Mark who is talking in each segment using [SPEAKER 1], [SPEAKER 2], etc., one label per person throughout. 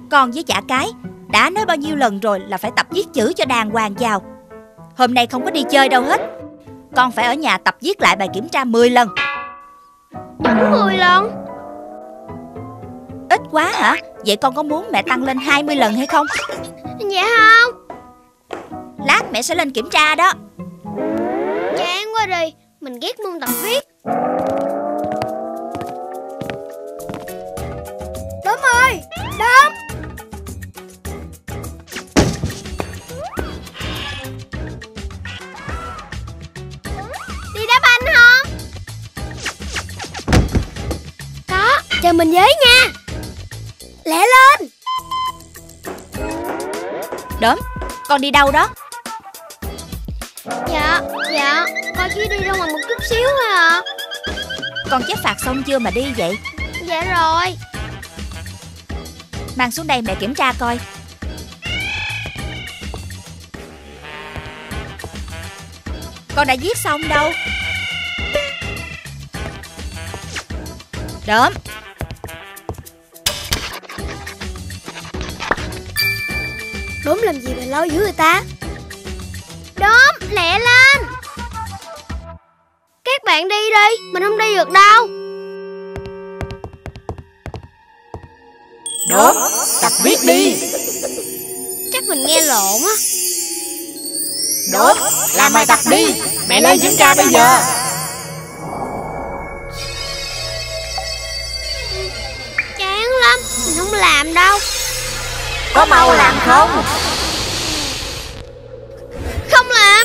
[SPEAKER 1] Con với chả cái đã nói bao nhiêu lần rồi là phải tập viết chữ cho đàng hoàng vào. Hôm nay không có đi chơi đâu hết. Con phải ở nhà tập viết lại bài kiểm tra 10 lần.
[SPEAKER 2] Đúng 10 lần?
[SPEAKER 1] Ít quá hả? Vậy con có muốn mẹ tăng lên 20 lần hay không?
[SPEAKER 2] Dạ không.
[SPEAKER 1] Lát mẹ sẽ lên kiểm tra đó.
[SPEAKER 2] Chán quá đi. Mình ghét môn tập viết. Đốm ơi, Đốm. Đi đá banh không? Có, chờ mình với nha. Lẹ lên.
[SPEAKER 1] Đốm, con đi đâu đó?
[SPEAKER 2] Dạ, con chỉ đi ra ngoài một chút xíu thôi à.
[SPEAKER 1] Con chép phạt xong chưa mà đi vậy?
[SPEAKER 2] Dạ rồi.
[SPEAKER 1] Mang xuống đây mẹ kiểm tra coi. Con đã viết xong đâu. Đốm.
[SPEAKER 2] Đốm làm gì mà lo dữ người ta? Đốm, lẹ lên. Các bạn đi đi, mình không đi được đâu.
[SPEAKER 3] Đốm, tập viết đi.
[SPEAKER 2] Chắc mình nghe lộn á.
[SPEAKER 3] Đốm, làm bài tập đi. Mẹ lên kiểm tra bây giờ.
[SPEAKER 2] Chán lắm, mình không làm đâu.
[SPEAKER 3] Có mau làm không?
[SPEAKER 2] Không làm.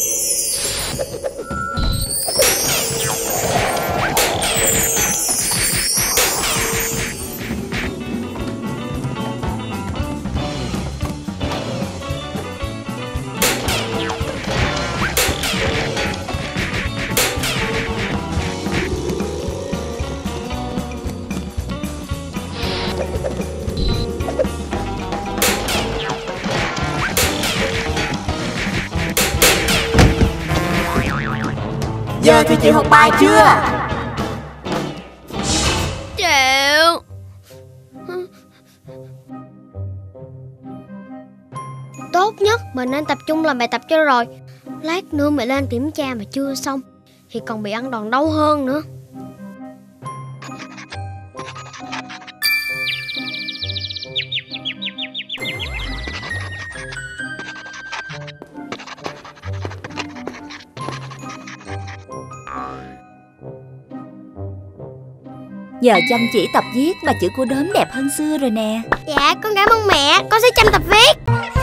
[SPEAKER 3] Giờ thì chịu học bài chưa?
[SPEAKER 2] Chịu. Tốt nhất mình nên tập trung làm bài tập cho rồi. Lát nữa mẹ lên kiểm tra mà chưa xong thì còn bị ăn đòn đau hơn nữa.
[SPEAKER 1] Giờ chăm chỉ tập viết mà chữ của Đốm đẹp hơn xưa rồi nè.
[SPEAKER 2] Dạ, con cảm ơn mẹ. Con sẽ chăm tập viết.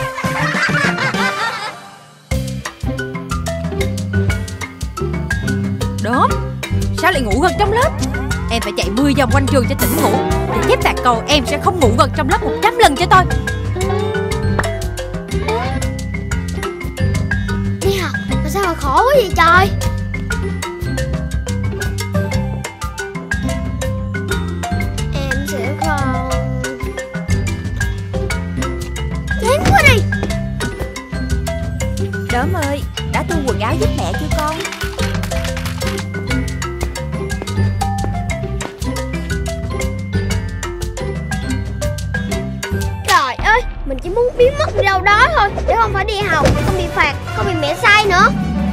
[SPEAKER 4] Đốm, sao lại ngủ gần trong lớp? Em phải chạy 10 vòng quanh trường cho tỉnh ngủ. Để chép phạt cầu em sẽ không ngủ gần trong lớp 100 lần cho tôi.
[SPEAKER 2] Đi học mà sao mà khổ quá vậy trời. Em sẽ không. Chán quá đi.
[SPEAKER 1] Đốm ơi, đã thu quần áo giúp mẹ chưa con?
[SPEAKER 2] Trời ơi, mình chỉ muốn biến mất đi đâu đó thôi, để không phải đi học, không bị phạt, không bị mẹ sai nữa.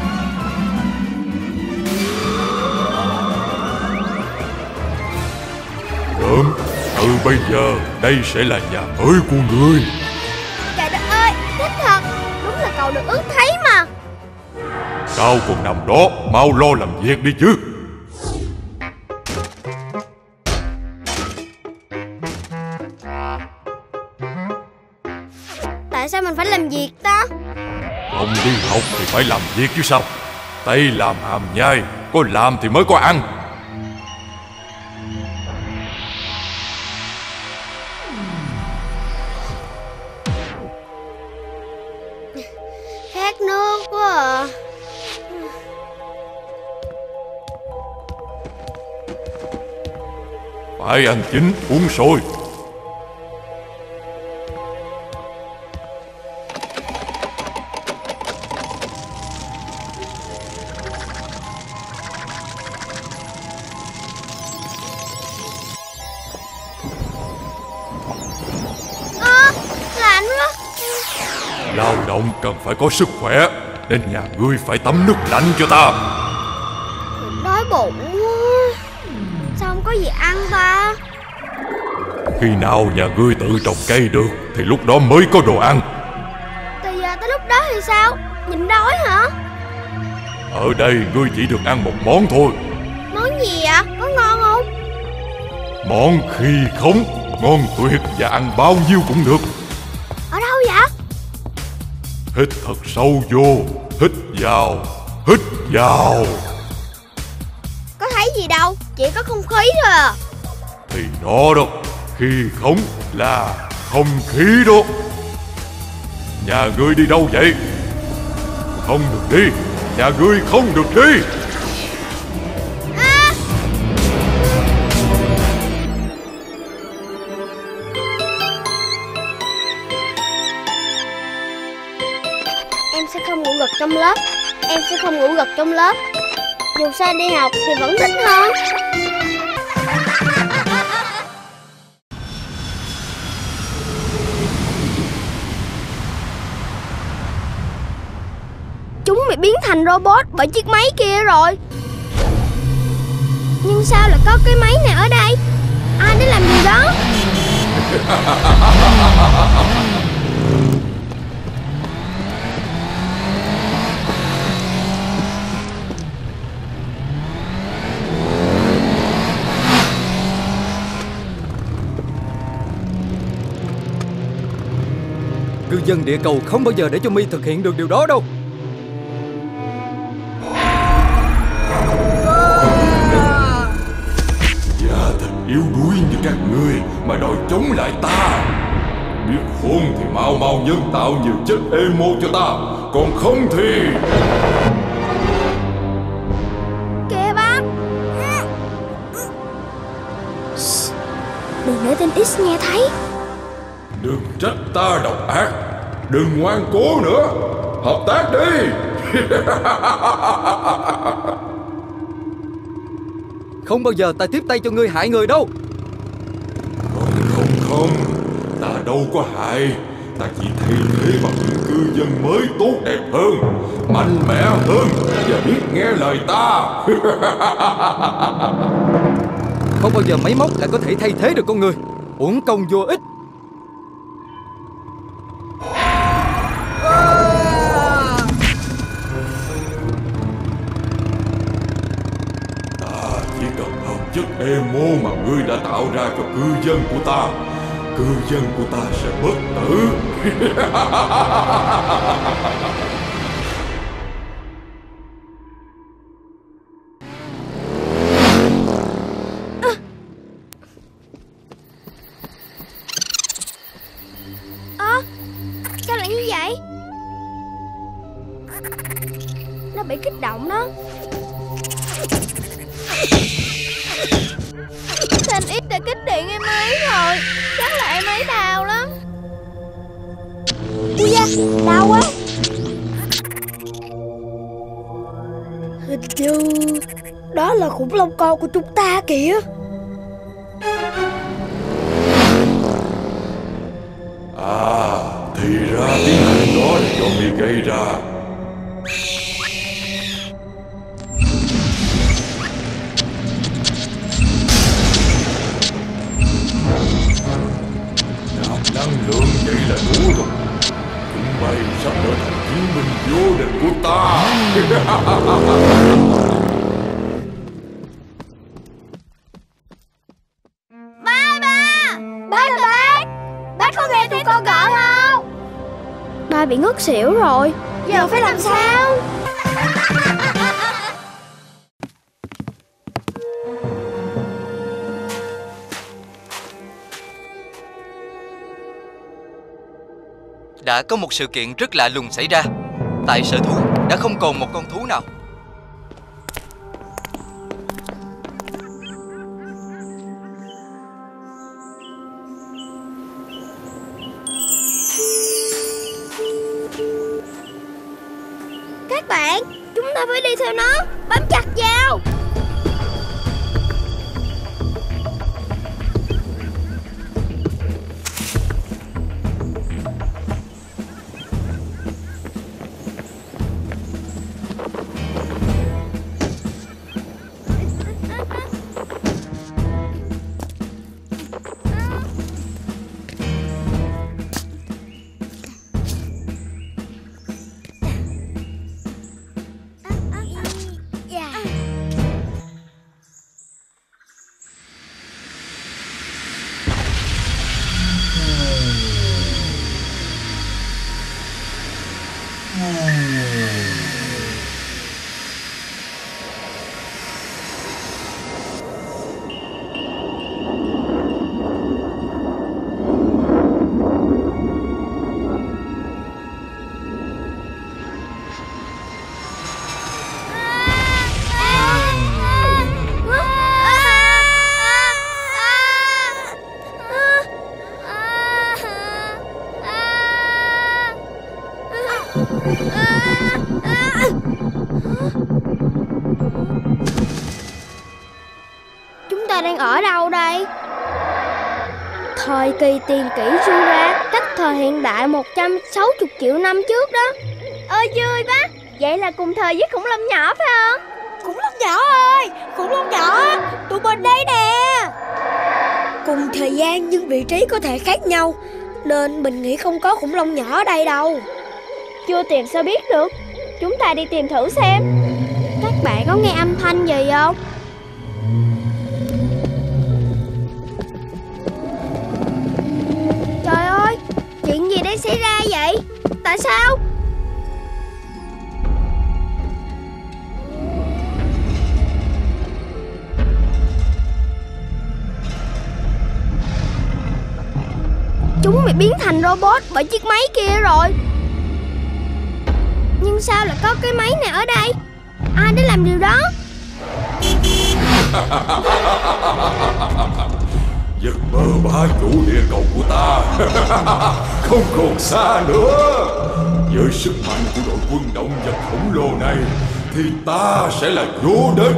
[SPEAKER 5] Đốm, từ bây giờ đây sẽ là nhà mới của ngươi.
[SPEAKER 2] Trời đất ơi, thích thật. Đúng là cầu được ước thấy mà.
[SPEAKER 5] Sao còn nằm đó, mau lo làm việc đi chứ.
[SPEAKER 2] Tại sao mình phải làm việc ta?
[SPEAKER 5] Không đi học thì phải làm việc chứ sao. Tay làm hàm nhai, có làm thì mới có ăn.
[SPEAKER 2] Khát nước quá à.
[SPEAKER 5] Phải ăn chín uống sôi. Lao động cần phải có sức khỏe, nên nhà ngươi phải tắm nước lạnh cho ta.
[SPEAKER 2] Đói bụng quá. Sao không có gì ăn ta?
[SPEAKER 5] Khi nào nhà ngươi tự trồng cây được thì lúc đó mới có đồ ăn.
[SPEAKER 2] Từ giờ tới lúc đó thì sao? Nhịn đói hả?
[SPEAKER 5] Ở đây ngươi chỉ được ăn một món thôi.
[SPEAKER 2] Món gì ạ? Có ngon không?
[SPEAKER 5] Món khi khống, ngon tuyệt và ăn bao nhiêu cũng được.
[SPEAKER 2] Ở đâu vậy?
[SPEAKER 5] Hít thật sâu vô, hít vào, hít vào.
[SPEAKER 2] Có thấy gì đâu, chỉ có không khí thôi à.
[SPEAKER 5] Thì nó đó, khi khống là không khí đó. Nhà ngươi đi đâu vậy? Không được đi, nhà ngươi không được đi.
[SPEAKER 2] Em sẽ không ngủ gật trong lớp. Em sẽ không ngủ gật trong lớp. Dù sao đi học thì vẫn thích hơn. Chúng bị biến thành robot bởi chiếc máy kia rồi. Nhưng sao lại có cái máy này ở đây? Ai đã làm gì đó?
[SPEAKER 6] Cư dân địa cầu không bao giờ để cho Mi thực hiện được điều đó đâu.
[SPEAKER 5] Dạ thật yếu đuối như các ngươi mà đòi chống lại ta. Biết khôn thì mau mau nhân tạo nhiều chất emo cho ta, còn không thì...
[SPEAKER 2] Kìa bác. Đừng để tên X nghe thấy.
[SPEAKER 5] Đừng trách ta độc ác, đừng ngoan cố nữa, hợp tác đi.
[SPEAKER 6] Không bao giờ ta tiếp tay cho ngươi hại người đâu.
[SPEAKER 5] Không, ta đâu có hại. Ta chỉ thay thế bằng những cư dân mới tốt đẹp hơn, mạnh mẽ hơn và biết nghe lời ta.
[SPEAKER 6] Không bao giờ máy móc lại có thể thay thế được con người. Uổng công vô ích.
[SPEAKER 5] Chỉ cần hợp chất emo mà ngươi đã tạo ra cho cư dân của ta, cư dân của ta sẽ bất tử.
[SPEAKER 2] Sao lại như vậy? Nó bị kích động đó. Thanh X đã kích điện em ấy rồi. Chắc là em ấy đau lắm. Ui da, đau quá. Hình như đó là khủng long con của chúng ta kìa.
[SPEAKER 5] Thì ra tiếng hình đó là do Mi gây ra. Nạp năng lượng vậy là đủ rồi. Chúng mày sắp trở thành chiến binh vô địch của ta.
[SPEAKER 2] Bác có nghe thấy con gọi không? Ba bị ngất xỉu rồi. Giờ phải làm sao?
[SPEAKER 7] Đã có một sự kiện rất lạ lùng xảy ra. Tại sở thú đã không còn một con thú nào.
[SPEAKER 2] Các bạn, chúng ta phải đi theo nó. Bám chặt vào. ta đang ở đâu đây? Thời kỳ tiền kỷ suy ra cách thời hiện đại 160 triệu năm trước đó. Ơi vui quá. Vậy là cùng thời với khủng long nhỏ phải không?
[SPEAKER 8] Khủng long nhỏ ơi, khủng long nhỏ, tụi mình đây nè. Cùng thời gian nhưng vị trí có thể khác nhau, nên mình nghĩ không có khủng long nhỏ ở đây đâu.
[SPEAKER 2] Chưa tìm sao biết được. Chúng ta đi tìm thử xem. Các bạn có nghe âm thanh gì không? Trời ơi, chuyện gì đang xảy ra vậy? Tại sao? Chúng bị biến thành robot bởi chiếc máy kia rồi. Nhưng sao lại có cái máy này ở đây? Ai đã làm điều đó?
[SPEAKER 5] Giấc mơ bá chủ địa cầu của ta không còn xa nữa. Với sức mạnh của đội quân động vật khổng lồ này thì ta sẽ là vô địch.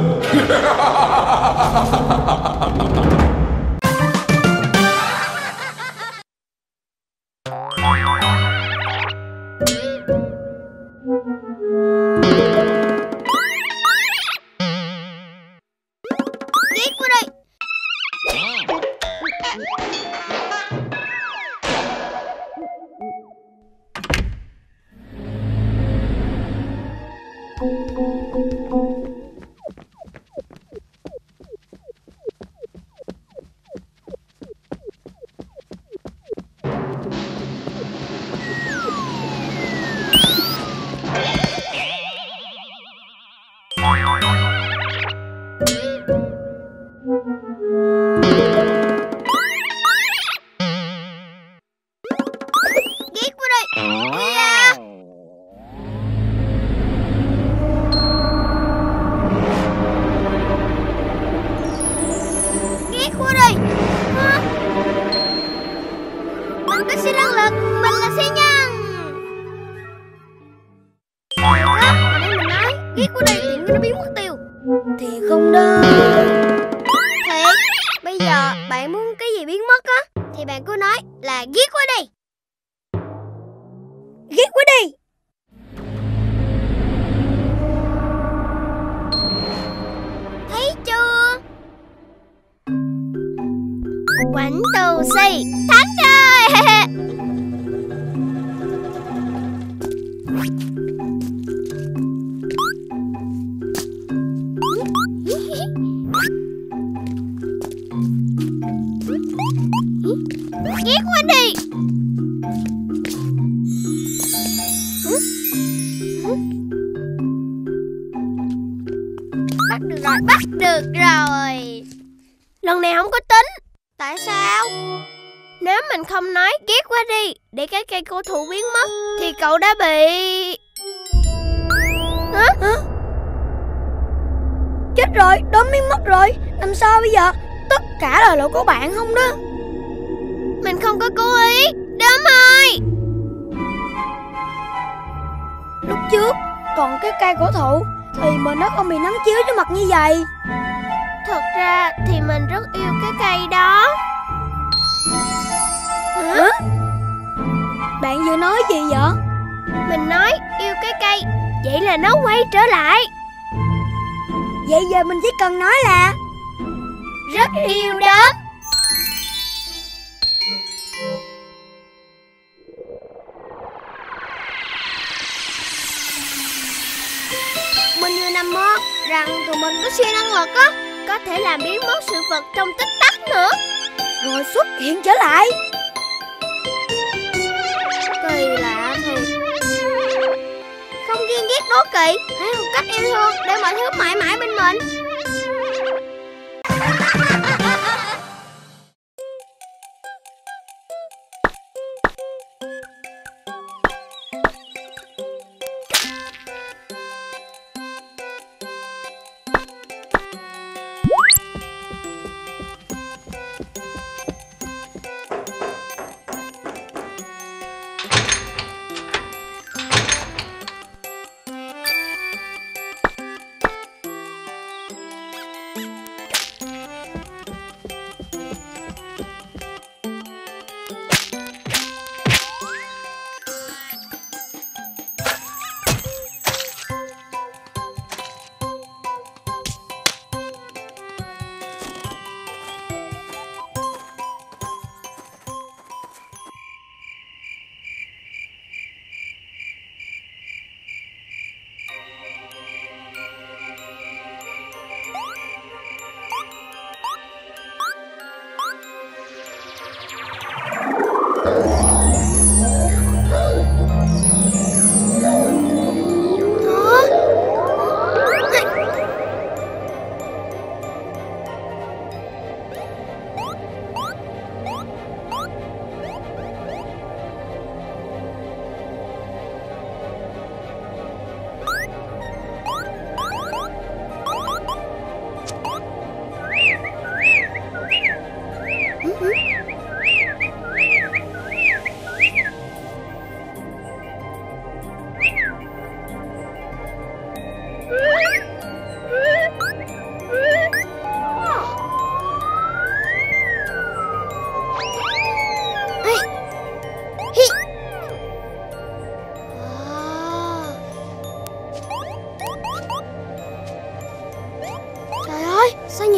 [SPEAKER 2] Quảnh tù si thắng rồi. Ghét quá đi. Bắt được rồi, bắt được rồi. Lần này không có tính. Tại sao? Nếu mình không nói ghét quá đi để cái cây cổ thụ biến mất thì cậu đã bị... Hả?
[SPEAKER 8] Chết rồi, đốm biến mất rồi. Làm sao bây giờ? Tất cả là lỗi của bạn không đó.
[SPEAKER 2] Mình không có cố ý. Đốm ơi!
[SPEAKER 8] Lúc trước còn cái cây cổ thụ thì mà nó không bị nắng chiếu cho mặt như vậy.
[SPEAKER 2] Thật ra thì mình rất yêu cái cây đó. Hả?
[SPEAKER 8] Bạn vừa nói gì vậy?
[SPEAKER 2] Mình nói yêu cái cây, vậy là nó quay trở lại.
[SPEAKER 8] Vậy giờ mình chỉ cần nói là
[SPEAKER 2] rất yêu Đốm. Mình vừa nằm mơ rằng tụi mình có siêu năng lực á, có thể làm biến mất sự vật trong tích tắc nữa,
[SPEAKER 8] rồi xuất hiện trở lại.
[SPEAKER 2] Kỳ lạ thì không ghen ghét đố kỵ, hãy học cách yêu thương để mọi thứ mãi mãi bên mình.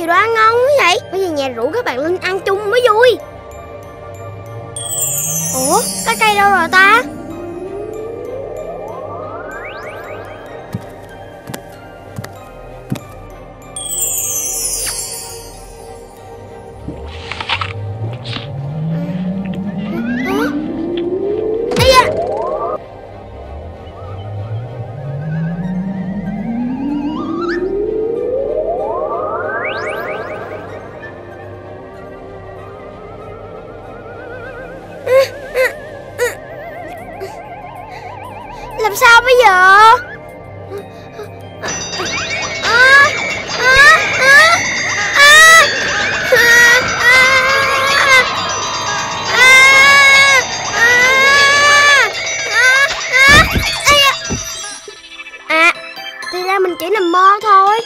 [SPEAKER 2] nhiều đồ ăn ngon quá vậy. Phải về nhà rủ các bạn lên ăn chung mới vui. Ủa, cái cây đâu rồi ta? Làm sao bây giờ? Thì ra mình chỉ nằm mơ thôi.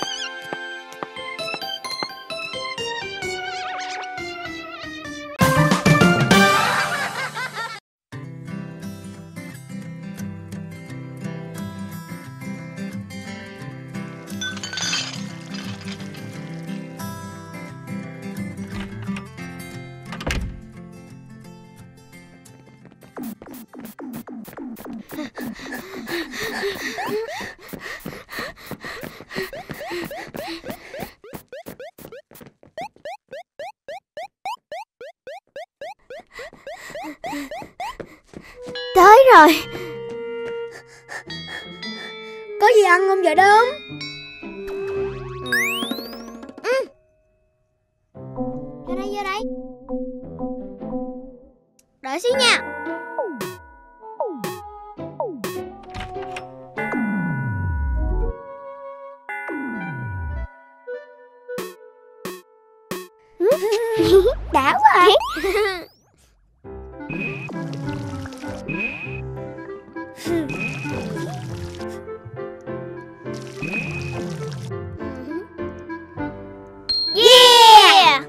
[SPEAKER 2] Tới rồi.
[SPEAKER 8] Có gì ăn không vậy Đốm?
[SPEAKER 2] Vô đây, vô đây. Đợi xíu nha. Đã quá. Yeah.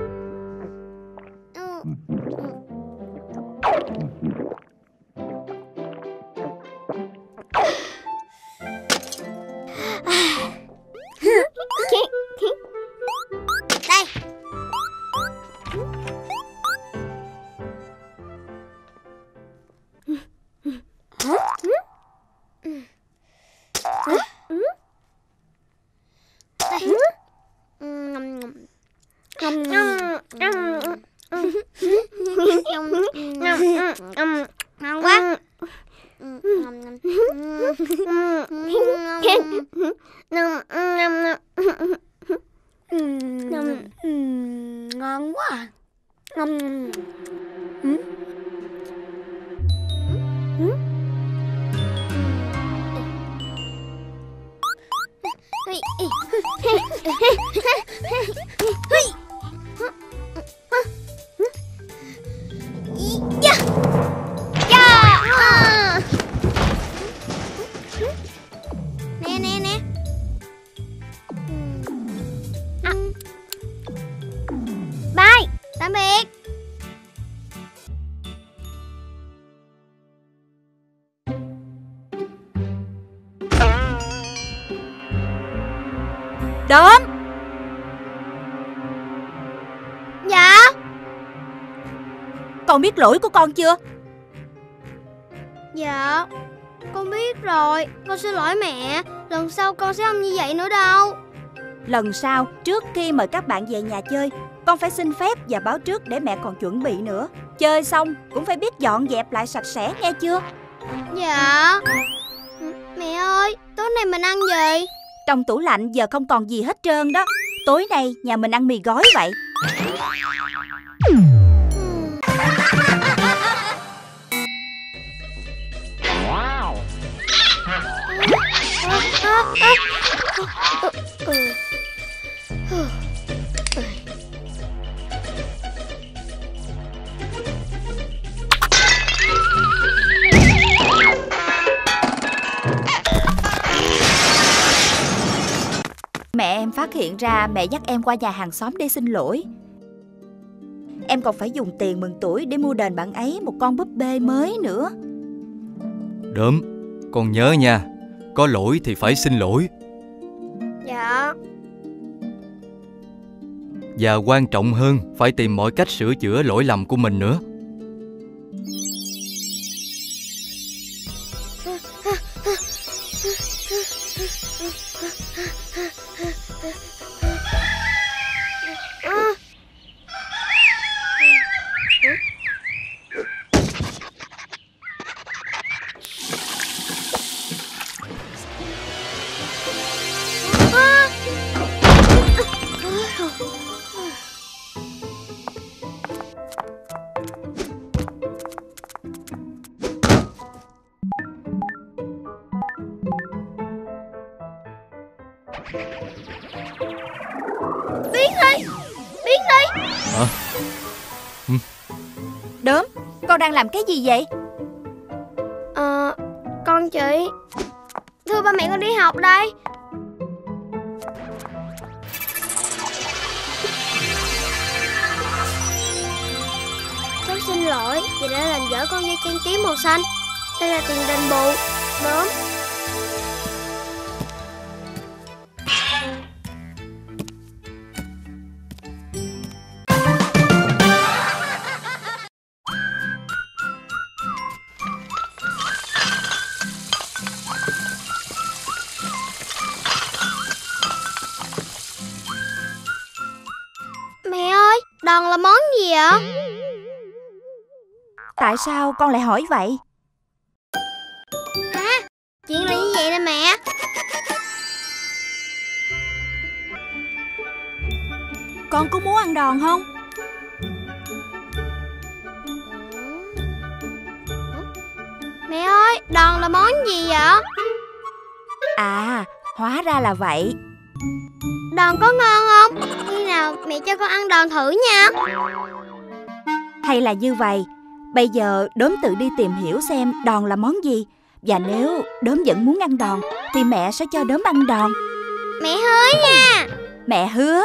[SPEAKER 2] Đây. Ngon quá.
[SPEAKER 8] Ngon quá à.
[SPEAKER 2] Nè nè nè. Bye, tạm biệt.
[SPEAKER 1] Đốm.
[SPEAKER 2] Dạ.
[SPEAKER 1] Con biết lỗi của con chưa?
[SPEAKER 2] Dạ, con biết rồi. Con xin lỗi mẹ. Lần sau con sẽ không như vậy nữa đâu.
[SPEAKER 1] Lần sau, trước khi mời các bạn về nhà chơi, con phải xin phép và báo trước để mẹ còn chuẩn bị nữa. Chơi xong cũng phải biết dọn dẹp lại sạch sẽ nghe chưa?
[SPEAKER 2] Dạ. Mẹ ơi, tối nay mình ăn gì?
[SPEAKER 1] Trong tủ lạnh giờ không còn gì hết trơn đó. Tối nay nhà mình ăn mì gói vậy. Mẹ em phát hiện ra mẹ dắt em qua nhà hàng xóm để xin lỗi. Em còn phải dùng tiền mừng tuổi để mua đền bạn ấy một con búp bê mới nữa.
[SPEAKER 6] Đốm, con nhớ nha, có lỗi thì phải xin lỗi.
[SPEAKER 2] Dạ.
[SPEAKER 7] Và quan trọng hơn, phải tìm mọi cách sửa chữa lỗi lầm của mình nữa.
[SPEAKER 2] Biến đi, biến đi.
[SPEAKER 7] Hả?
[SPEAKER 1] Đốm, con đang làm cái gì vậy?
[SPEAKER 2] Con chị. Thưa ba mẹ, con đi học đây. Cháu xin lỗi vì đã làm dở con dây trang trí màu xanh. Đây là tiền đền bù. Đốm. Mẹ ơi, đòn là món gì ạ?
[SPEAKER 1] Tại sao con lại hỏi vậy?
[SPEAKER 2] Chuyện là như vậy nè mẹ.
[SPEAKER 1] Con có muốn ăn đòn không?
[SPEAKER 2] Mẹ ơi, đòn là món gì vậy?
[SPEAKER 1] À, hóa ra là vậy.
[SPEAKER 2] Đòn có ngon không? Khi nào mẹ cho con ăn đòn thử nha.
[SPEAKER 1] Hay là như vậy, bây giờ Đốm tự đi tìm hiểu xem đòn là món gì. Và nếu Đốm vẫn muốn ăn đòn thì mẹ sẽ cho Đốm ăn đòn.
[SPEAKER 2] Mẹ hứa nha.
[SPEAKER 1] Mẹ hứa.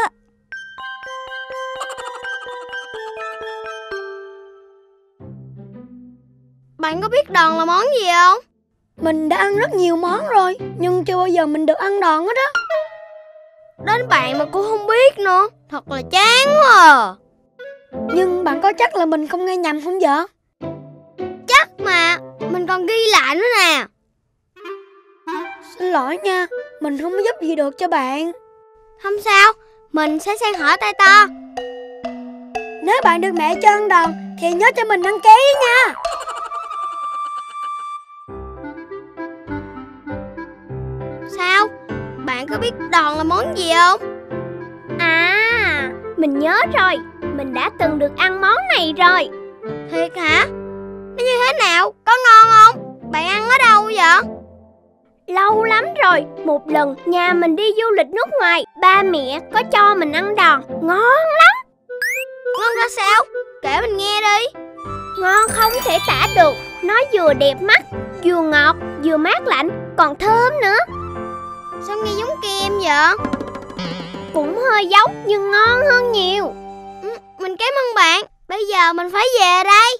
[SPEAKER 2] Bạn có biết đòn là món gì không?
[SPEAKER 8] Mình đã ăn rất nhiều món rồi, nhưng chưa bao giờ mình được ăn đòn hết á.
[SPEAKER 2] Đến bạn mà cô không biết nữa. Thật là chán quá à.
[SPEAKER 8] Nhưng bạn có chắc là mình không nghe nhầm không vậy?
[SPEAKER 2] Chắc mà, mình còn ghi lại nữa nè.
[SPEAKER 8] Xin lỗi nha, mình không có giúp gì được cho bạn.
[SPEAKER 2] Không sao, mình sẽ sang hỏi tay to.
[SPEAKER 8] Nếu bạn được mẹ cho ăn đòn thì nhớ cho mình đăng ký nha.
[SPEAKER 2] Sao? Bạn có biết đòn là món gì không? À, mình nhớ rồi. Mình đã từng được ăn món này rồi. Thiệt hả? Nó như thế nào? Có ngon không? Bạn ăn ở đâu vậy? Lâu lắm rồi. Một lần nhà mình đi du lịch nước ngoài, ba mẹ có cho mình ăn đòn. Ngon lắm. Ngon ra sao? Kể mình nghe đi. Ngon không thể tả được. Nó vừa đẹp mắt, vừa ngọt, vừa mát lạnh, còn thơm nữa. Sao nghe giống kem vậy? Cũng hơi giống nhưng ngon hơn nhiều. Mình cảm ơn bạn. Bây giờ mình phải về đây.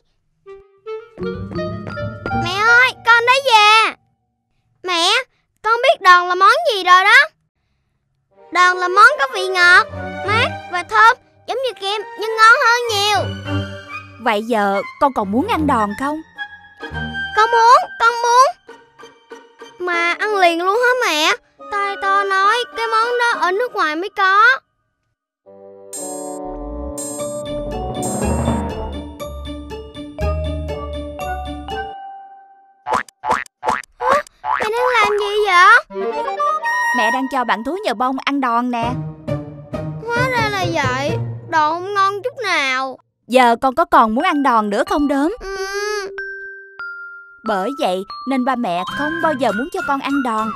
[SPEAKER 2] Mẹ ơi, con đã về. Mẹ, con biết đòn là món gì rồi đó. Đòn là món có vị ngọt, mát và thơm, giống như kem nhưng ngon hơn nhiều.
[SPEAKER 1] Vậy giờ con còn muốn ăn đòn không?
[SPEAKER 2] Con muốn. Mà ăn liền luôn hả mẹ? Tay to nói cái món đó ở nước ngoài mới có. Mẹ đang làm gì vậy?
[SPEAKER 1] Mẹ đang cho bạn thú nhờ bông ăn đòn nè.
[SPEAKER 2] Hóa ra là vậy. Đòn không ngon chút nào.
[SPEAKER 1] Giờ con có còn muốn ăn đòn nữa không Đốm? Bởi vậy nên ba mẹ không bao giờ muốn cho con ăn đòn.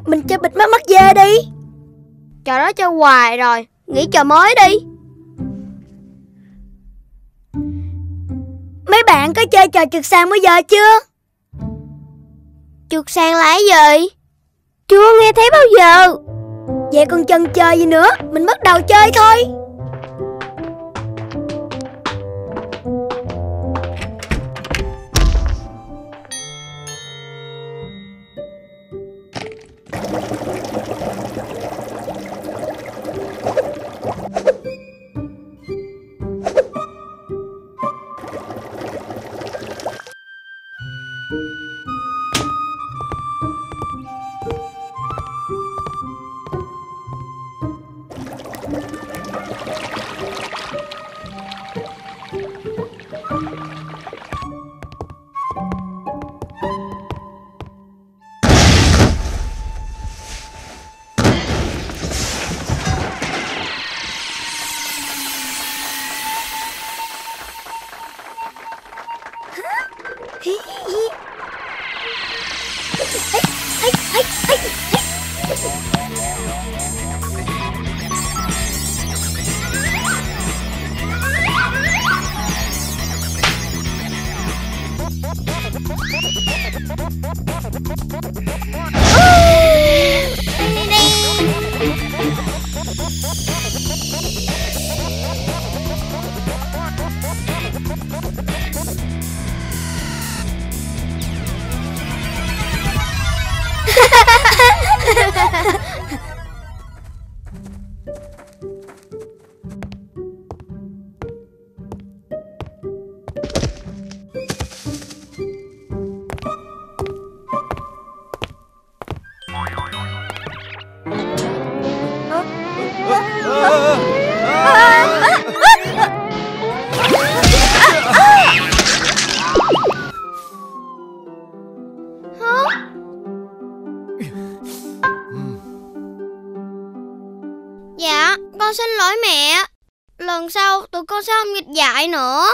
[SPEAKER 8] mình chơi bịt mắt dê đi.
[SPEAKER 2] Trò đó chơi hoài rồi, nghĩ trò mới đi.
[SPEAKER 8] Mấy bạn có chơi trò trượt sàn bây giờ chưa?
[SPEAKER 2] Trượt sàn là cái gì? Chưa nghe thấy bao giờ.
[SPEAKER 8] Vậy còn chần chờ gì nữa, mình bắt đầu chơi thôi.
[SPEAKER 2] Dạ, con xin lỗi mẹ. Lần sau tụi con sẽ không nghịch dại nữa.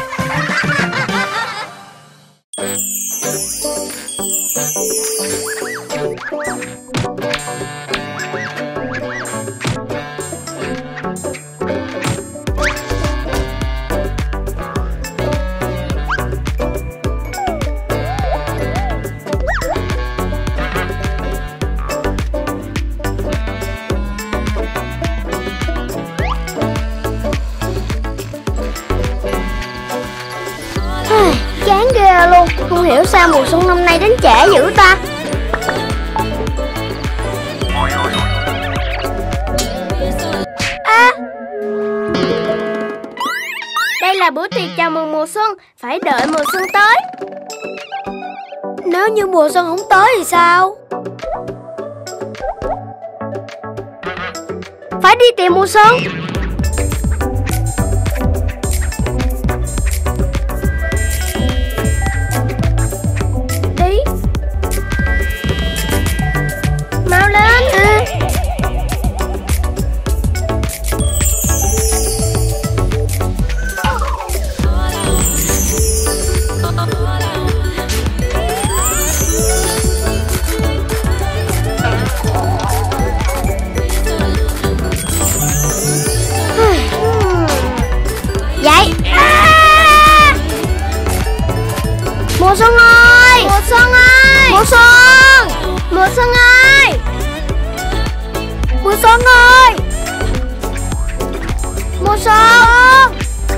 [SPEAKER 2] Chán ghê luôn. Không hiểu sao mùa xuân năm nay đến trễ dữ ta. Đây là bữa tiệc chào mừng mùa xuân, phải đợi mùa xuân tới.
[SPEAKER 8] Nếu như mùa xuân không tới thì sao?
[SPEAKER 2] Phải đi tìm mùa xuân. Đi. Mau lên. Vậy. Mùa xuân ơi. Mùa xuân ơi. Mùa xuân. Mùa xuân ơi.
[SPEAKER 8] Mùa xuân ơi.
[SPEAKER 2] Mùa xuân.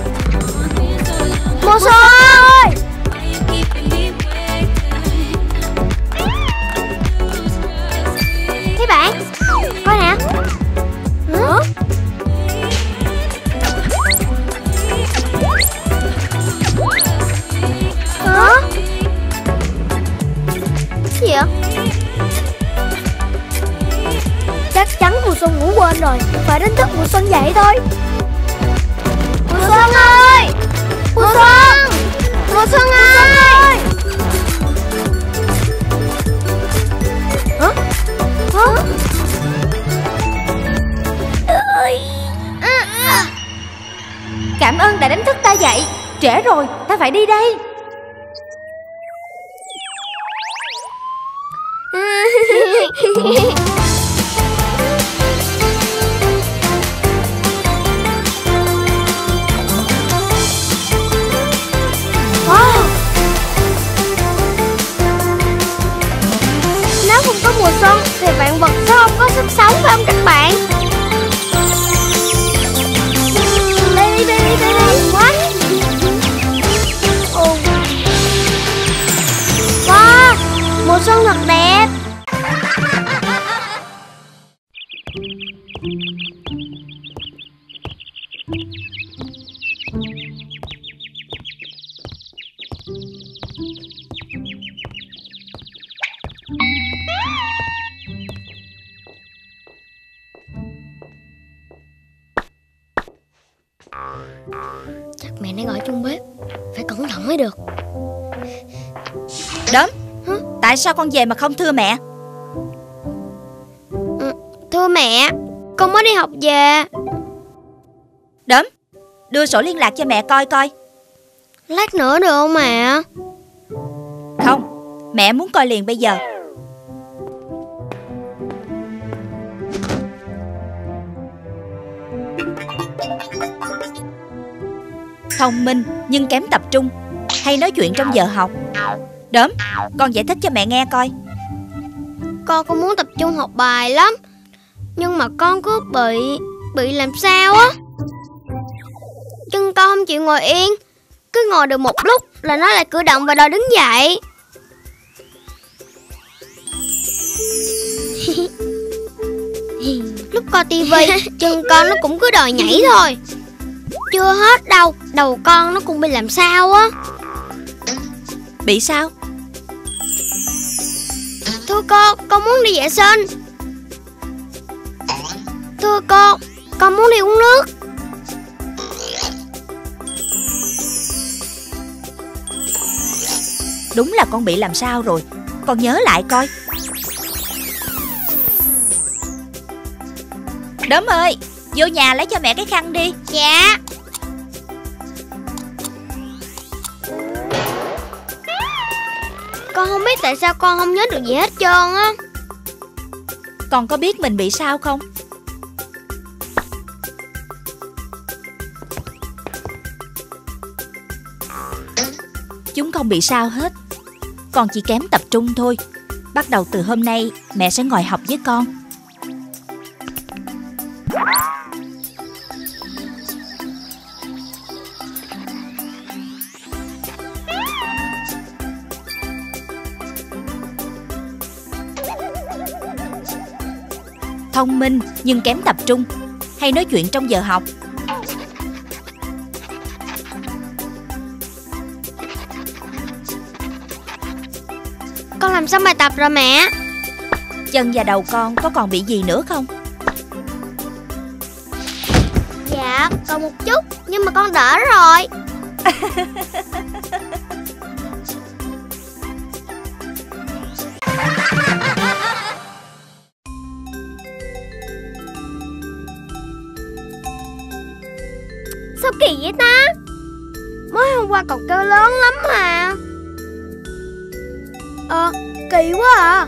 [SPEAKER 2] Mùa xuân ơi. Thế bạn, coi nè. Hả? Hả? Gì vậy?
[SPEAKER 8] Chắc chắn mùa xuân ngủ quên rồi, phải đánh thức mùa xuân dậy thôi.
[SPEAKER 2] Mùa xuân ơi. Mùa xuân. Mùa xuân ơi.
[SPEAKER 8] Hả? Hả?
[SPEAKER 4] Cảm ơn đã đánh thức ta dậy. Trễ rồi, ta phải đi đây.
[SPEAKER 2] Chắc mẹ đang ở trong bếp, phải cẩn thận mới được.
[SPEAKER 1] Đốm, tại sao con về mà không thưa mẹ?
[SPEAKER 2] Thưa mẹ, con mới đi học về.
[SPEAKER 1] Đốm, đưa sổ liên lạc cho mẹ coi coi.
[SPEAKER 2] Lát nữa được không mẹ?
[SPEAKER 1] Không, mẹ muốn coi liền bây giờ. Thông minh nhưng kém tập trung, hay nói chuyện trong giờ học. Đốm, con giải thích cho mẹ nghe coi.
[SPEAKER 2] Con cũng muốn tập trung học bài lắm, nhưng mà con cứ bị làm sao á. Chân con không chịu ngồi yên, cứ ngồi được một lúc là nó lại cử động và đòi đứng dậy. Lúc coi tivi, chân con nó cũng cứ đòi nhảy thôi. Chưa hết đâu, đầu con nó cũng bị làm sao á.
[SPEAKER 1] Bị sao?
[SPEAKER 2] Thưa cô, con muốn đi vệ sinh. Thưa cô, con muốn đi uống nước.
[SPEAKER 1] Đúng là con bị làm sao rồi. Con nhớ lại coi. Đốm ơi, vô nhà lấy cho mẹ cái khăn đi.
[SPEAKER 2] Dạ. Con không biết tại sao con không nhớ được gì hết trơn á.
[SPEAKER 1] Con có biết mình bị sao không? Chúng không bị sao hết. Con chỉ kém tập trung thôi. Bắt đầu từ hôm nay mẹ sẽ ngồi học với con. Thông minh nhưng kém tập trung, hay nói chuyện trong giờ học.
[SPEAKER 2] Con làm xong bài tập rồi mẹ.
[SPEAKER 1] Chân và đầu con có còn bị gì nữa không?
[SPEAKER 2] Dạ, còn một chút, nhưng mà con đỡ rồi. Sao kỳ vậy ta? Mới hôm qua cậu kêu lớn lắm mà. Kỳ quá à.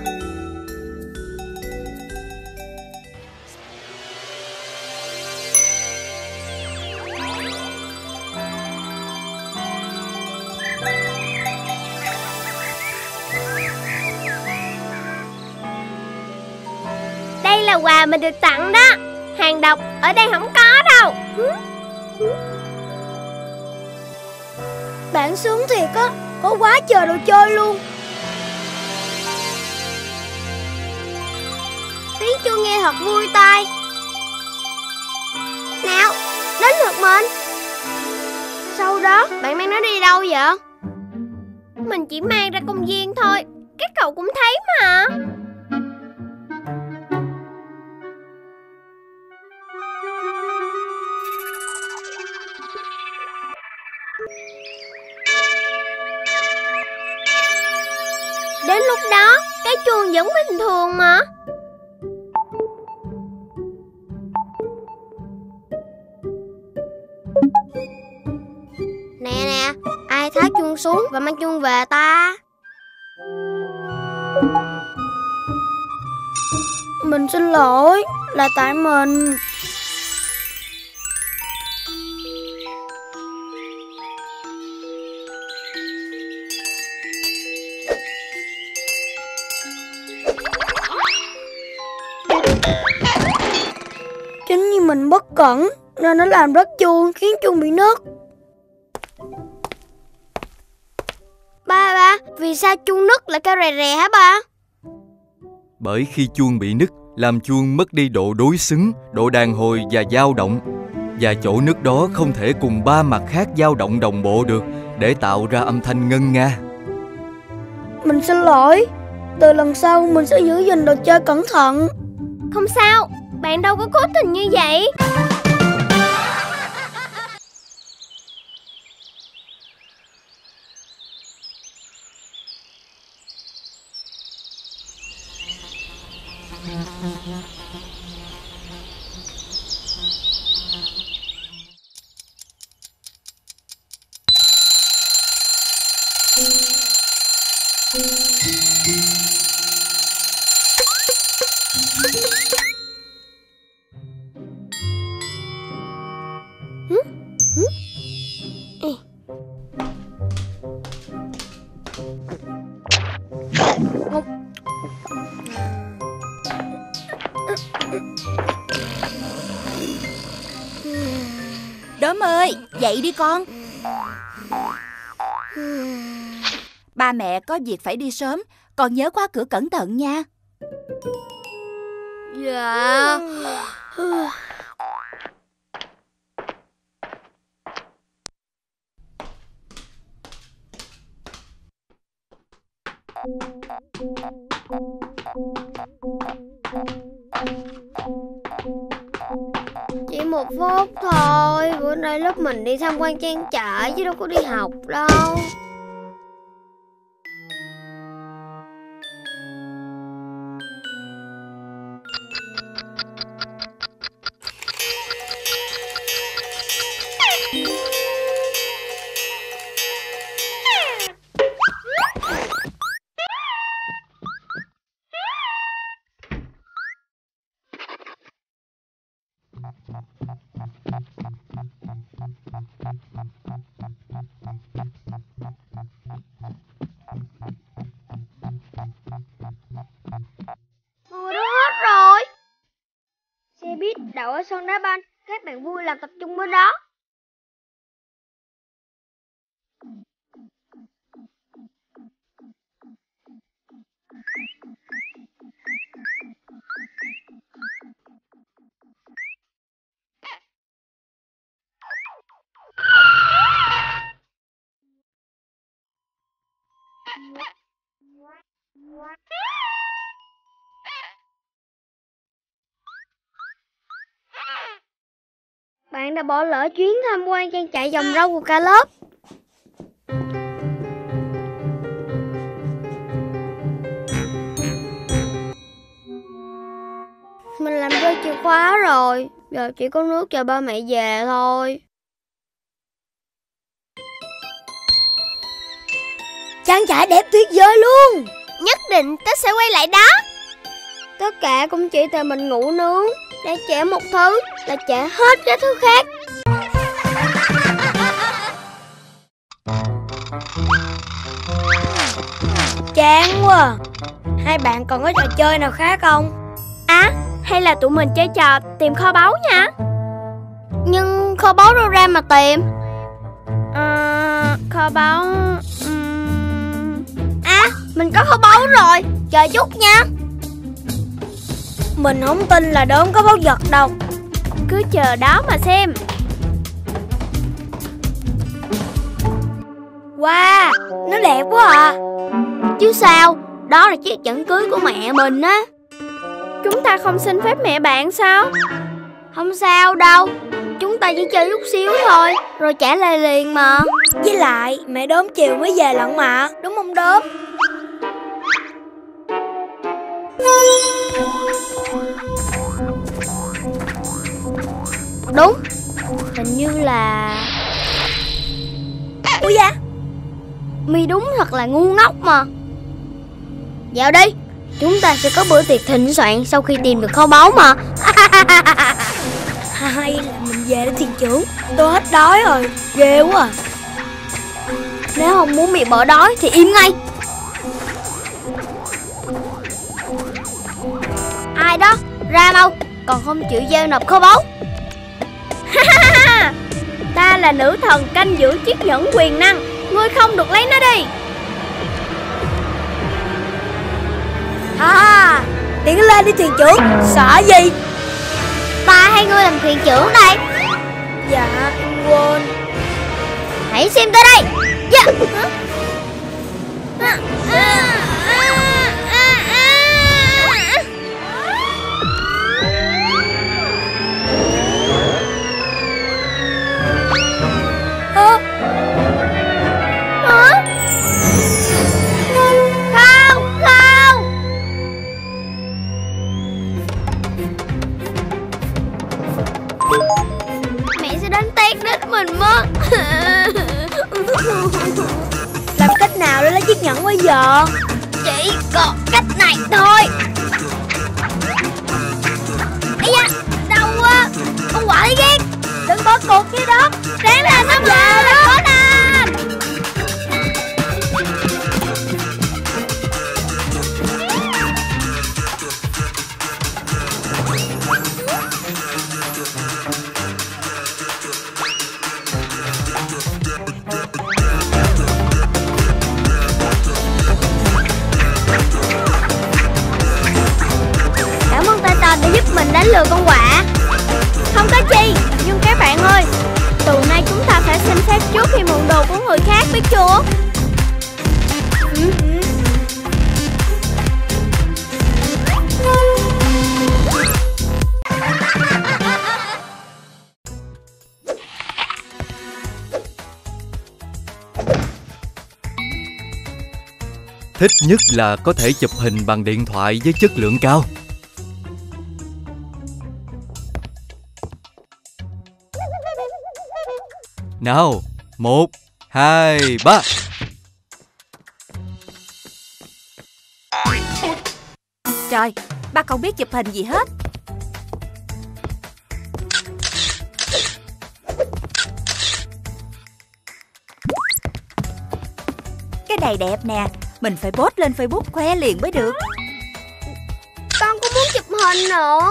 [SPEAKER 2] Đây là quà mình được tặng đó. Hàng độc ở đây không có đâu.
[SPEAKER 8] Bạn sướng thiệt á, có quá trời đồ chơi luôn.
[SPEAKER 2] Tiếng chuông nghe thật vui tai. Nào, đến lượt mình. Sau đó bạn mang nó đi đâu vậy? Mình chỉ mang ra công viên thôi, các cậu cũng thấy mà. Đến lúc đó, cái chuông vẫn bình thường mà. Nè, ai tháo chuông xuống và mang chuông về ta?
[SPEAKER 8] Mình xin lỗi, là tại mình. Chính vì mình bất cẩn nên nó làm rớt chuông, khiến chuông bị nứt.
[SPEAKER 2] Ba, vì sao chuông nứt lại kêu rè rè hả ba?
[SPEAKER 6] Bởi khi chuông bị nứt, làm chuông mất đi độ đối xứng, độ đàn hồi và dao động. Và chỗ nước đó không thể cùng 3 mặt khác dao động đồng bộ được để tạo ra âm thanh ngân nga.
[SPEAKER 8] Mình xin lỗi. Từ lần sau mình sẽ giữ gìn đồ chơi cẩn thận.
[SPEAKER 2] Không sao, bạn đâu có cố tình như vậy.
[SPEAKER 1] Đốm ơi, dậy đi con. Ba mẹ có việc phải đi sớm, con nhớ khóa cửa cẩn thận nha.
[SPEAKER 2] Dạ. Chỉ 1 phút thôi. Bữa nay lớp mình đi tham quan trang trại chứ đâu có đi học đâu. Ngồi đâu hết rồi? Xe buýt đậu ở sân đá banh. Các bạn vui làm tập trung bên đó. Bạn đã bỏ lỡ chuyến tham quan trang trại trồng rau của cả lớp. Mình làm rơi chìa khóa rồi. Giờ chỉ có nước chờ ba mẹ về thôi.
[SPEAKER 8] Trang trại đẹp tuyệt vời luôn.
[SPEAKER 2] Nhất định tớ sẽ quay lại đó. Tất cả cũng chỉ tại mình ngủ nướng. Để trễ một thứ là trễ hết các thứ khác.
[SPEAKER 8] Chán quá. Hai bạn còn có trò chơi nào khác không?
[SPEAKER 2] À, hay là tụi mình chơi trò tìm kho báu nha. Nhưng kho báu đâu ra mà tìm? Kho báu... À, mình có kho báu rồi. Chờ chút nha.
[SPEAKER 8] Mình không tin là Đốm có báu vật đâu.
[SPEAKER 2] Cứ chờ đó mà xem.
[SPEAKER 8] Wow, nó đẹp quá à.
[SPEAKER 2] Chứ sao, đó là chiếc nhẫn cưới của mẹ mình á. Chúng ta không xin phép mẹ bạn sao? Không sao đâu. Chúng ta chỉ chơi chút xíu thôi, rồi trả lời liền mà.
[SPEAKER 8] Với lại, mẹ Đốm chiều mới về lận mà. Đúng không Đốm?
[SPEAKER 2] Đúng. Hình như là...
[SPEAKER 8] Ủa dạ?
[SPEAKER 2] My đúng thật là ngu ngốc mà. Vào đi. Chúng ta sẽ có bữa tiệc thịnh soạn sau khi tìm được kho báu mà.
[SPEAKER 8] Hay là mình về đến thuyền trưởng. Tôi hết đói rồi. Ghê quá à.
[SPEAKER 2] Nếu không muốn bị bỏ đói thì im ngay. Ai đó, ra mau. Còn không chịu giao nộp kho báu. Ta là nữ thần canh giữ chiếc nhẫn quyền năng. Ngươi không được lấy nó đi.
[SPEAKER 8] Tiến lên đi thuyền trưởng. Sợ gì?
[SPEAKER 2] Ta hay ngươi làm thuyền trưởng đây? xem tới đây. Yeah. Mẹ sẽ đánh tét đến mình mất.
[SPEAKER 8] Làm cách nào để lấy chiếc nhẫn bây giờ?
[SPEAKER 2] Chỉ có cách này thôi. Ây da, đau quá. Con quả lý ghét.
[SPEAKER 8] Đừng bỏ cuộc kia đó.
[SPEAKER 2] Ráng lên nó giờ đó. Cố lên. Cảm ơn Titan đã giúp mình đánh lừa con quạ. Không có chi, nhưng các bạn ơi, từ nay chúng ta phải xem xét trước khi mượn đồ của người khác, biết chưa?
[SPEAKER 6] Thích nhất là có thể chụp hình bằng điện thoại với chất lượng cao. Nào, 1, 2, 3.
[SPEAKER 1] Trời, ba không biết chụp hình gì hết. Cái này đẹp nè, mình phải post lên Facebook khoe liền mới được.
[SPEAKER 2] Con cũng muốn chụp hình nữa.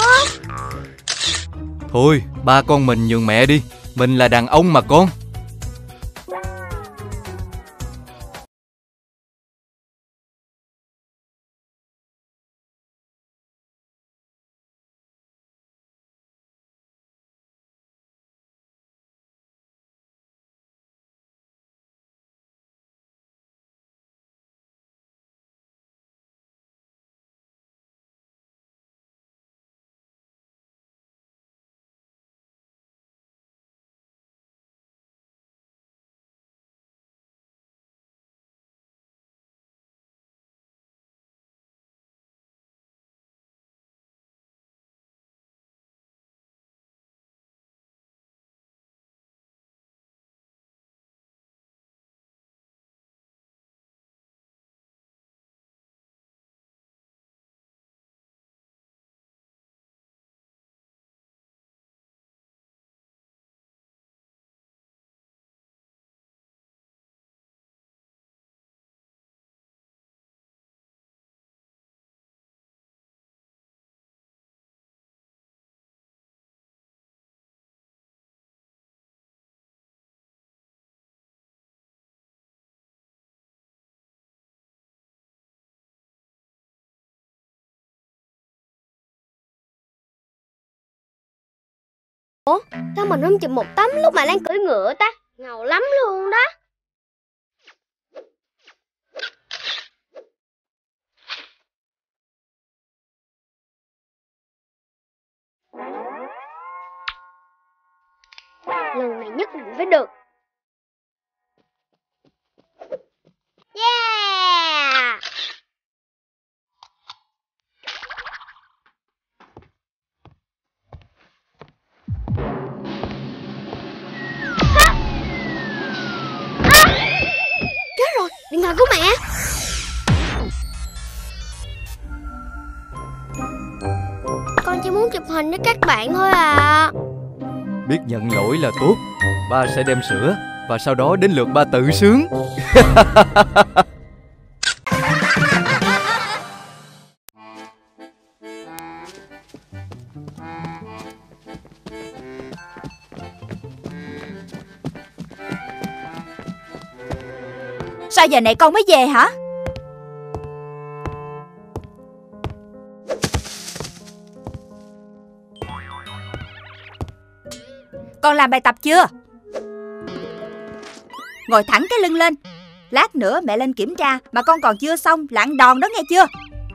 [SPEAKER 6] Thôi, ba con mình nhường mẹ đi. Mình là đàn ông mà con.
[SPEAKER 2] Ủa, sao mình không chụp một tấm lúc mà Lan cưỡi ngựa ta? Ngầu lắm luôn đó. Lần này nhất định phải được. Yeah! Chết rồi, điện thoại của mẹ. Con chỉ muốn chụp hình với các bạn thôi à.
[SPEAKER 6] Biết nhận lỗi là tốt. Ba sẽ đem sữa và sau đó đến lượt ba tự sướng.
[SPEAKER 1] Sao giờ này con mới về hả? Con làm bài tập chưa? ngồi thẳng cái lưng lên. Lát nữa mẹ lên kiểm tra mà con còn chưa xong là ăn đòn đó nghe chưa?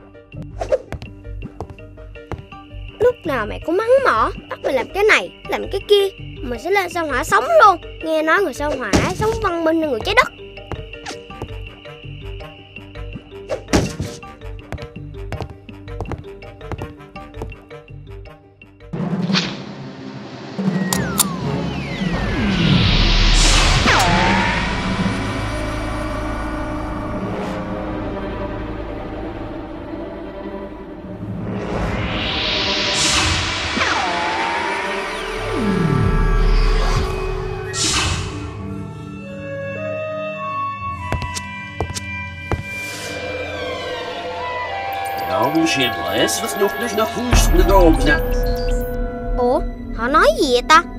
[SPEAKER 2] Lúc nào mẹ cũng mắng mỏ, bắt mình làm cái này, làm cái kia. Mình sẽ lên sao Hỏa sống luôn. Nghe nói người sao Hỏa sống văn minh hơn người trái đất. Ủa, họ nói gì vậy ta?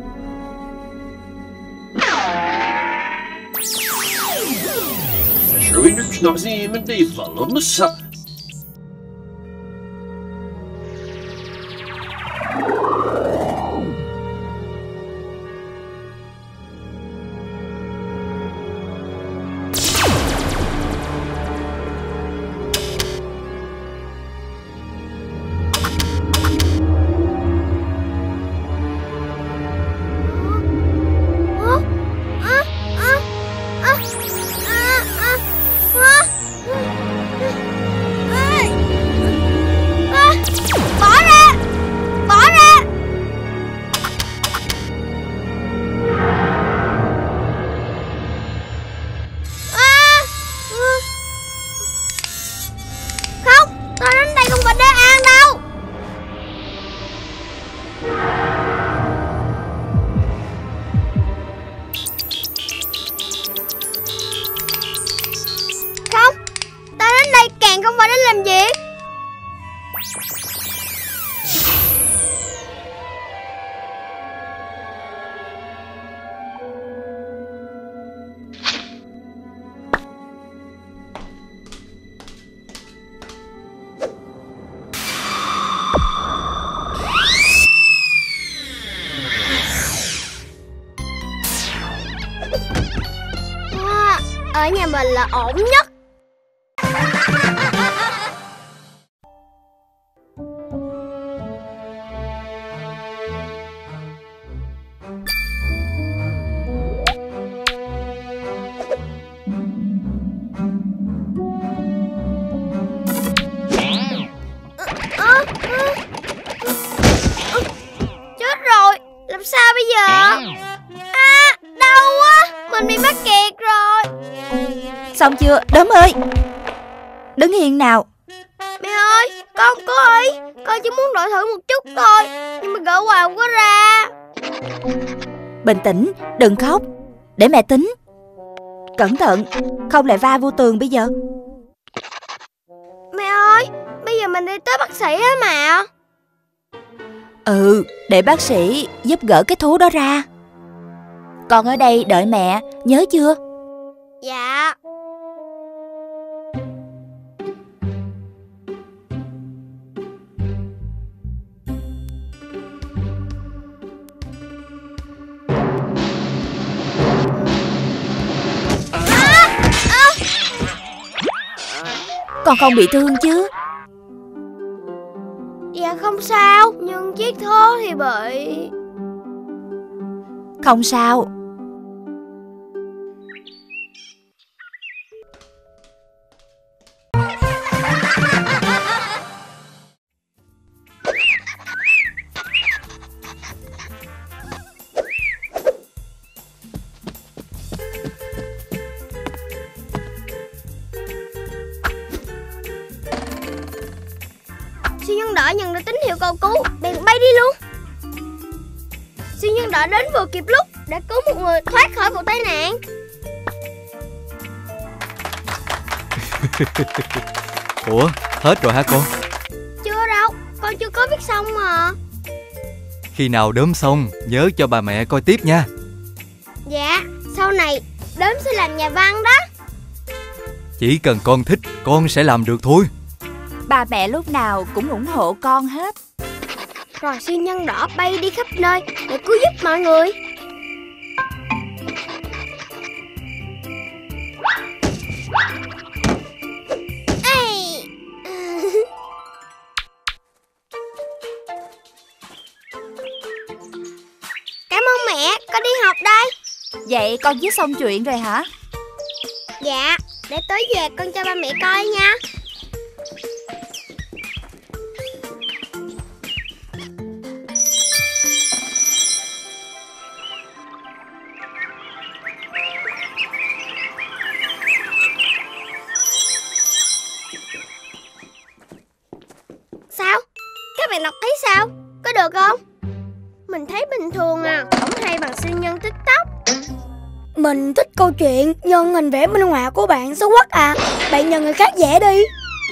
[SPEAKER 2] Ở nhà mình là ổn nhất. Chết rồi, làm sao bây giờ? Đau quá, mình bị mắc kẹt rồi.
[SPEAKER 1] Xong chưa, Đốm ơi? Đứng yên nào.
[SPEAKER 2] Mẹ ơi, con không có ý. Con chỉ muốn đổi thử một chút thôi, nhưng mà gỡ hoài không có ra.
[SPEAKER 1] Bình tĩnh, đừng khóc. Để mẹ tính. Cẩn thận, không lại va vô tường bây giờ.
[SPEAKER 2] Mẹ ơi, bây giờ mình đi tới bác sĩ á mà.
[SPEAKER 1] Để bác sĩ giúp gỡ cái thú đó ra. Con ở đây đợi mẹ, nhớ chưa?
[SPEAKER 2] Dạ.
[SPEAKER 1] Con không bị thương chứ?
[SPEAKER 2] Dạ không sao, nhưng chiếc thố thì bị.
[SPEAKER 1] Không sao.
[SPEAKER 2] Siêu nhân đỏ nhận được tín hiệu cầu cứu, bèn bay đi luôn. Siêu nhân đỏ đến vừa kịp lúc để cứu một người thoát khỏi vụ tai nạn.
[SPEAKER 6] Ủa, hết rồi hả con?
[SPEAKER 2] Chưa đâu, con chưa có viết xong mà.
[SPEAKER 6] Khi nào Đốm xong, nhớ cho bà mẹ coi tiếp nha.
[SPEAKER 2] Dạ, sau này Đốm sẽ làm nhà văn đó.
[SPEAKER 6] Chỉ cần con thích, con sẽ làm được thôi.
[SPEAKER 1] Ba mẹ lúc nào cũng ủng hộ con hết.
[SPEAKER 2] Rồi siêu nhân đỏ bay đi khắp nơi để cứu giúp mọi người.
[SPEAKER 1] Vậy con viết xong chuyện rồi hả?
[SPEAKER 2] Dạ, để tối về con cho ba mẹ coi nha. Sao? Các bạn đọc thấy sao? Có được không? Mình thấy bình thường à, không hay bằng siêu nhân TikTok.
[SPEAKER 8] Mình thích câu chuyện nhân hình vẽ minh họa của bạn xấu quắc à. Bạn nhờ người khác vẽ đi.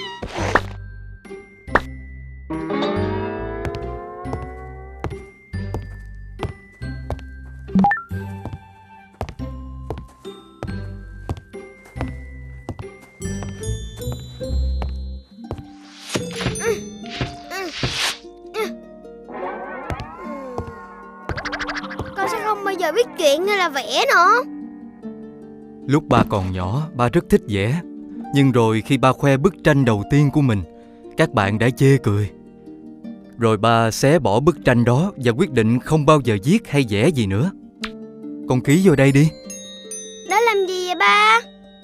[SPEAKER 2] Con sẽ không bao giờ biết chuyện hay là vẽ nữa.
[SPEAKER 6] Lúc ba còn nhỏ, ba rất thích vẽ. Nhưng rồi khi ba khoe bức tranh đầu tiên của mình, các bạn đã chê cười. Rồi ba xé bỏ bức tranh đó và quyết định không bao giờ viết hay vẽ gì nữa. Con ký vô đây đi.
[SPEAKER 2] Đó làm gì vậy ba?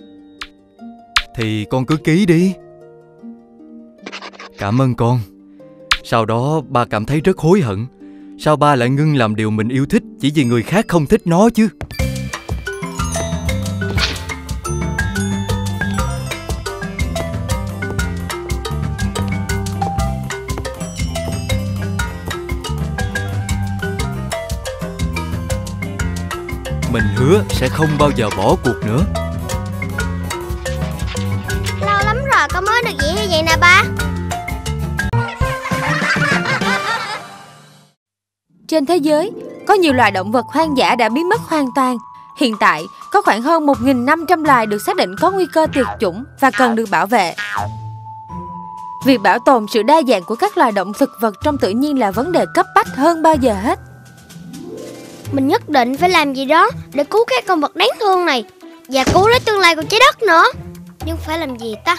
[SPEAKER 6] Thì con cứ ký đi. Cảm ơn con. Sau đó ba cảm thấy rất hối hận. Sao ba lại ngưng làm điều mình yêu thích chỉ vì người khác không thích nó chứ? Mình hứa sẽ không bao giờ bỏ cuộc nữa.
[SPEAKER 2] Lâu lắm rồi con mới được vẽ như vậy nè ba.
[SPEAKER 4] Trên thế giới, có nhiều loài động vật hoang dã đã biến mất hoàn toàn. Hiện tại, có khoảng hơn 1.500 loài được xác định có nguy cơ tuyệt chủng và cần được bảo vệ. Việc bảo tồn sự đa dạng của các loài động thực vật trong tự nhiên là vấn đề cấp bách hơn bao giờ hết.
[SPEAKER 2] Mình nhất định phải làm gì đó để cứu các con vật đáng thương này và cứu lấy tương lai của trái đất nữa. Nhưng phải làm gì ta?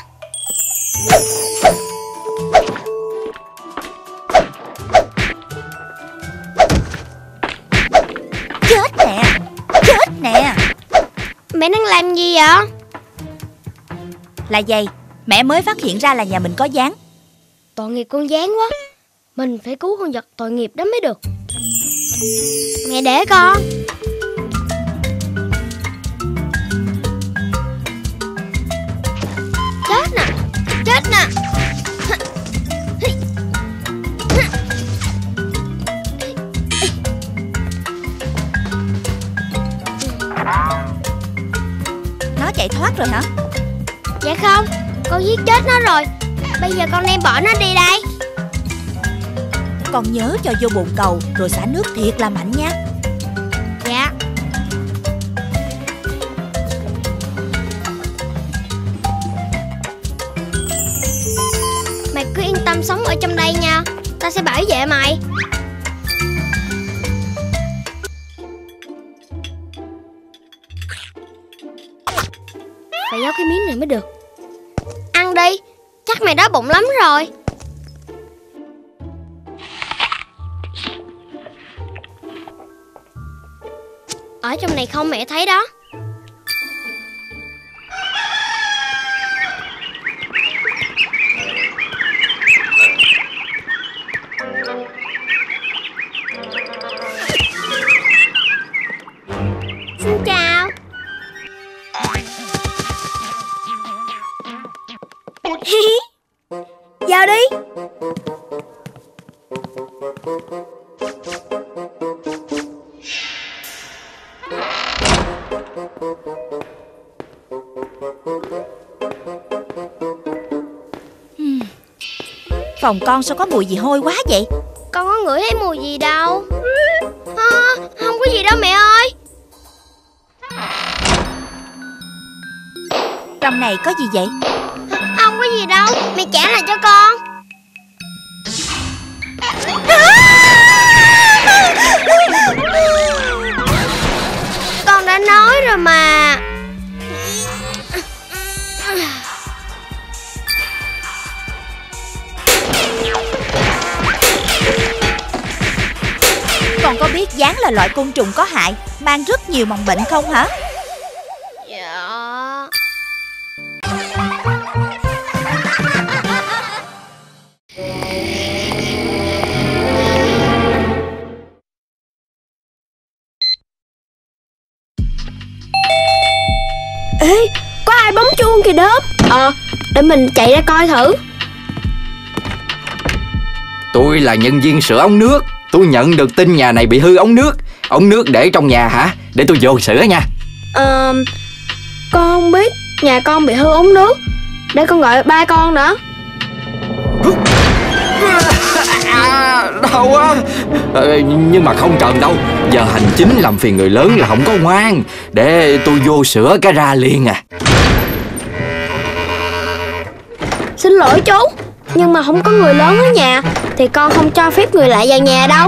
[SPEAKER 1] Chết nè! Chết nè!
[SPEAKER 2] Mẹ đang làm gì vậy?
[SPEAKER 1] Là vậy, mẹ mới phát hiện ra là nhà mình có gián.
[SPEAKER 2] Tội nghiệp con gián quá. Mình phải cứu con vật tội nghiệp đó mới được. Mẹ để con. Chết nè. Chết nè.
[SPEAKER 1] Nó chạy thoát rồi hả?
[SPEAKER 2] Dạ không, con giết chết nó rồi. Bây giờ con đem bỏ nó đi đây.
[SPEAKER 1] Con nhớ cho vô bồn cầu rồi xả nước thiệt là mạnh nha.
[SPEAKER 2] Dạ. Mày cứ yên tâm sống ở trong đây nha. Ta sẽ bảo vệ mày. Phải giấu cái miếng này mới được. Ăn đi, chắc mày đói bụng lắm rồi. Ở trong này không mẹ thấy đó. Xin chào.
[SPEAKER 8] Vào đi.
[SPEAKER 1] Phòng con sao có mùi gì hôi quá vậy?
[SPEAKER 2] Con có ngửi thấy mùi gì đâu. Không có gì đâu mẹ ơi.
[SPEAKER 1] Trong này có gì vậy?
[SPEAKER 2] Không có gì đâu. Mẹ trả lại cho con. Con đã nói rồi mà.
[SPEAKER 1] Con có biết biết gián là loại côn trùng có hại, mang rất nhiều mầm bệnh không hả?
[SPEAKER 2] Dạ. Ê, có ai bấm chuông kìa Đốm. Để mình chạy ra coi thử.
[SPEAKER 9] Tôi là nhân viên sửa ống nước. Tôi nhận được tin nhà này bị hư ống nước. Ống nước để trong nhà hả? Để tôi vô sửa nha.
[SPEAKER 2] Con không biết nhà con bị hư ống nước. Để con gọi ba con nữa.
[SPEAKER 9] Đau quá. Nhưng mà không cần đâu. Giờ hành chính làm phiền người lớn là không có ngoan. Để tôi vô sửa cái ra liền à.
[SPEAKER 2] Xin lỗi chú, nhưng mà không có người lớn ở nhà thì con không cho phép người lạ vào nhà đâu.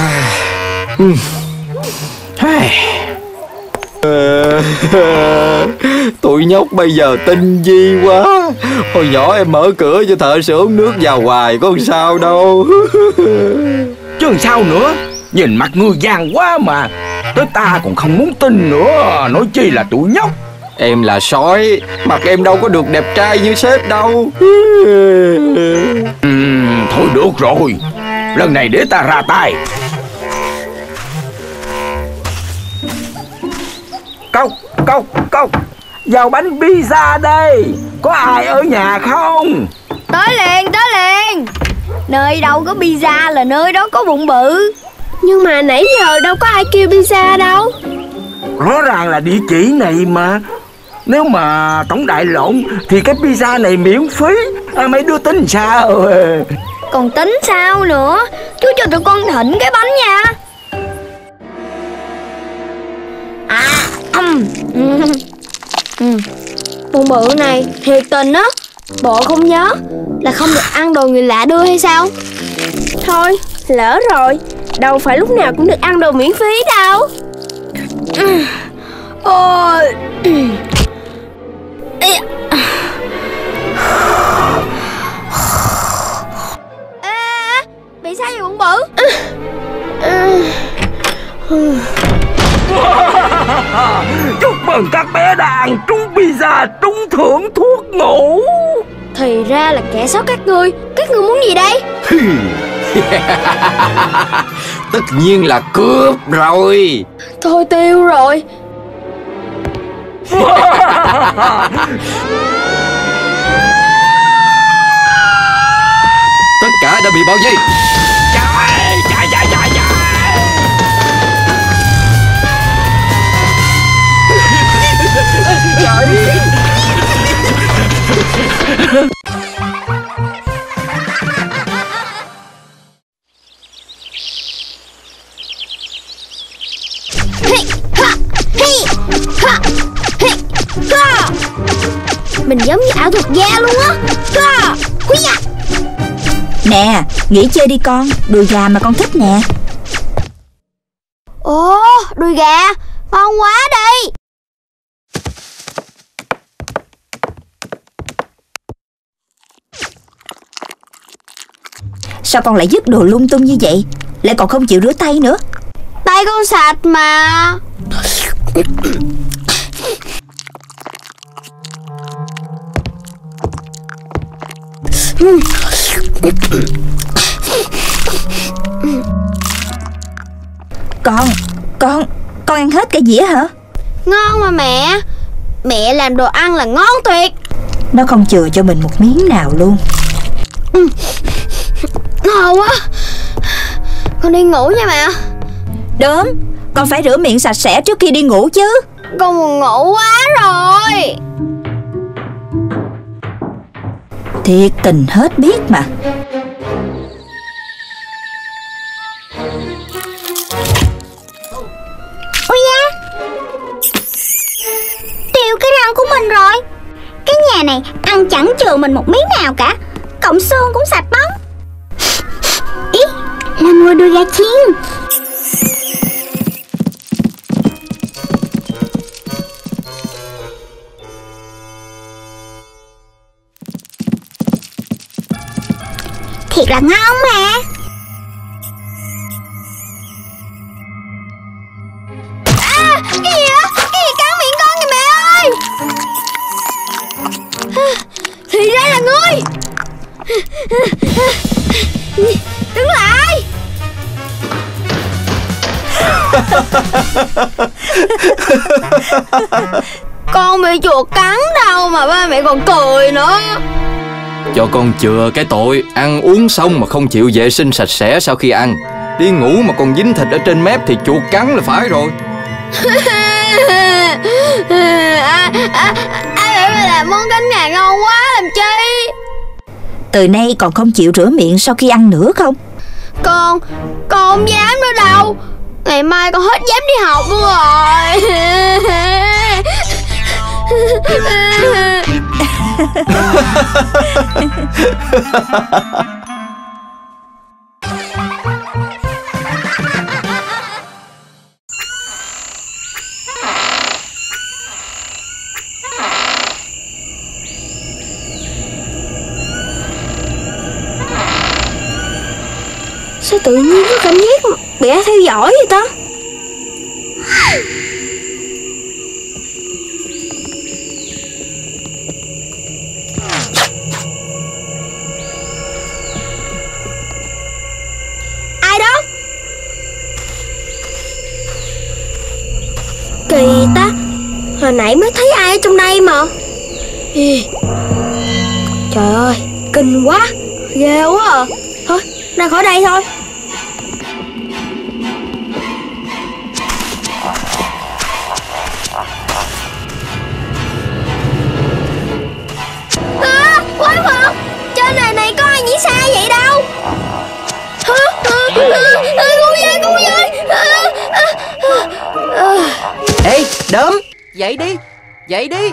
[SPEAKER 9] Tụi nhóc bây giờ tinh vi quá. Hồi nhỏ em mở cửa cho thợ sửa ống nước vào hoài, có sao đâu.
[SPEAKER 3] Chứ sao nữa. Nhìn mặt ngươi vàng quá mà. Tới ta còn không muốn tin nữa, nói chi là tụi nhóc.
[SPEAKER 9] Em là sói, mặt em đâu có được đẹp trai như sếp đâu.
[SPEAKER 3] Thôi được rồi, lần này để ta ra tay. Cốc vào bánh pizza đây. Có ai ở nhà không?
[SPEAKER 2] Tới liền. Nơi đâu có pizza là nơi đó có bụng bự. Nhưng mà nãy giờ đâu có ai kêu pizza đâu.
[SPEAKER 3] Rõ ràng là địa chỉ này mà. Nếu mà tổng đại lộn thì cái pizza này miễn phí. Mày đưa tính sao?
[SPEAKER 2] Còn tính sao nữa? Chú cho tụi con thịnh cái bánh nha. Bụng bự này thiệt tình á. Bộ không nhớ là không được ăn đồ người lạ đưa hay sao? Thôi lỡ rồi, đâu phải lúc nào cũng được ăn đồ miễn phí đâu. Ôi. Bị sao vậy bụng bự?
[SPEAKER 3] Chúc mừng các bé đã ăn trúng pizza, trúng thưởng thuốc ngủ.
[SPEAKER 2] Thì ra là kẻ xấu các ngươi muốn gì đây?
[SPEAKER 9] Tất nhiên là cướp rồi.
[SPEAKER 2] Thôi tiêu rồi.
[SPEAKER 9] Tất cả đã bị bao vây.
[SPEAKER 3] Chạy.
[SPEAKER 2] Mình giống như ảo thuật gia luôn á.
[SPEAKER 1] Nè, nghỉ chơi đi con, đùi gà mà con thích nè.
[SPEAKER 2] Ồ, đùi gà, ngon quá đi.
[SPEAKER 1] Sao con lại vứt đồ lung tung như vậy? Lại còn không chịu rửa tay nữa.
[SPEAKER 2] Tay con sạch mà.
[SPEAKER 1] Con ăn hết cả dĩa hả?
[SPEAKER 2] Ngon mà mẹ. Mẹ làm đồ ăn là ngon tuyệt.
[SPEAKER 1] Nó không chừa cho mình một miếng nào luôn.
[SPEAKER 2] Ngon quá. Con đi ngủ nha mẹ.
[SPEAKER 1] Đốm, con phải rửa miệng sạch sẽ trước khi đi ngủ chứ.
[SPEAKER 2] Con buồn ngủ quá rồi.
[SPEAKER 1] Thiệt tình hết biết mà.
[SPEAKER 2] Ôi da, tiêu cái răng của mình rồi. Cái nhà này ăn chẳng chừa mình một miếng nào cả. Cọng xương cũng sạch bóng. Ý, là mùi đùi gà chiên. Thiệt là ngon mà. Con bị chuột cắn đâu mà ba mẹ còn cười nữa.
[SPEAKER 9] Cho con chừa cái tội ăn uống xong mà không chịu vệ sinh sạch sẽ sau khi ăn. Đi ngủ mà còn dính thịt ở trên mép thì chuột cắn là phải rồi.
[SPEAKER 2] Ai bảo mày làm món cánh gà ngon quá làm chi?
[SPEAKER 1] Từ nay còn không chịu rửa miệng sau khi ăn nữa không?
[SPEAKER 2] Con không dám nữa đâu. Ngày mai con hết dám đi học luôn rồi. Sao tự nhiên có cảm giác bị ai theo dõi vậy ta? Ai đó? Kỳ ta, hồi nãy mới thấy ai ở trong đây mà. Trời ơi, kinh quá, ghê quá à. Thôi, ra khỏi đây thôi. Quái vật, trên đời này có ai nghĩ sai vậy đâu. Cứu với.
[SPEAKER 10] Ê, Đốm, dậy đi, dậy đi.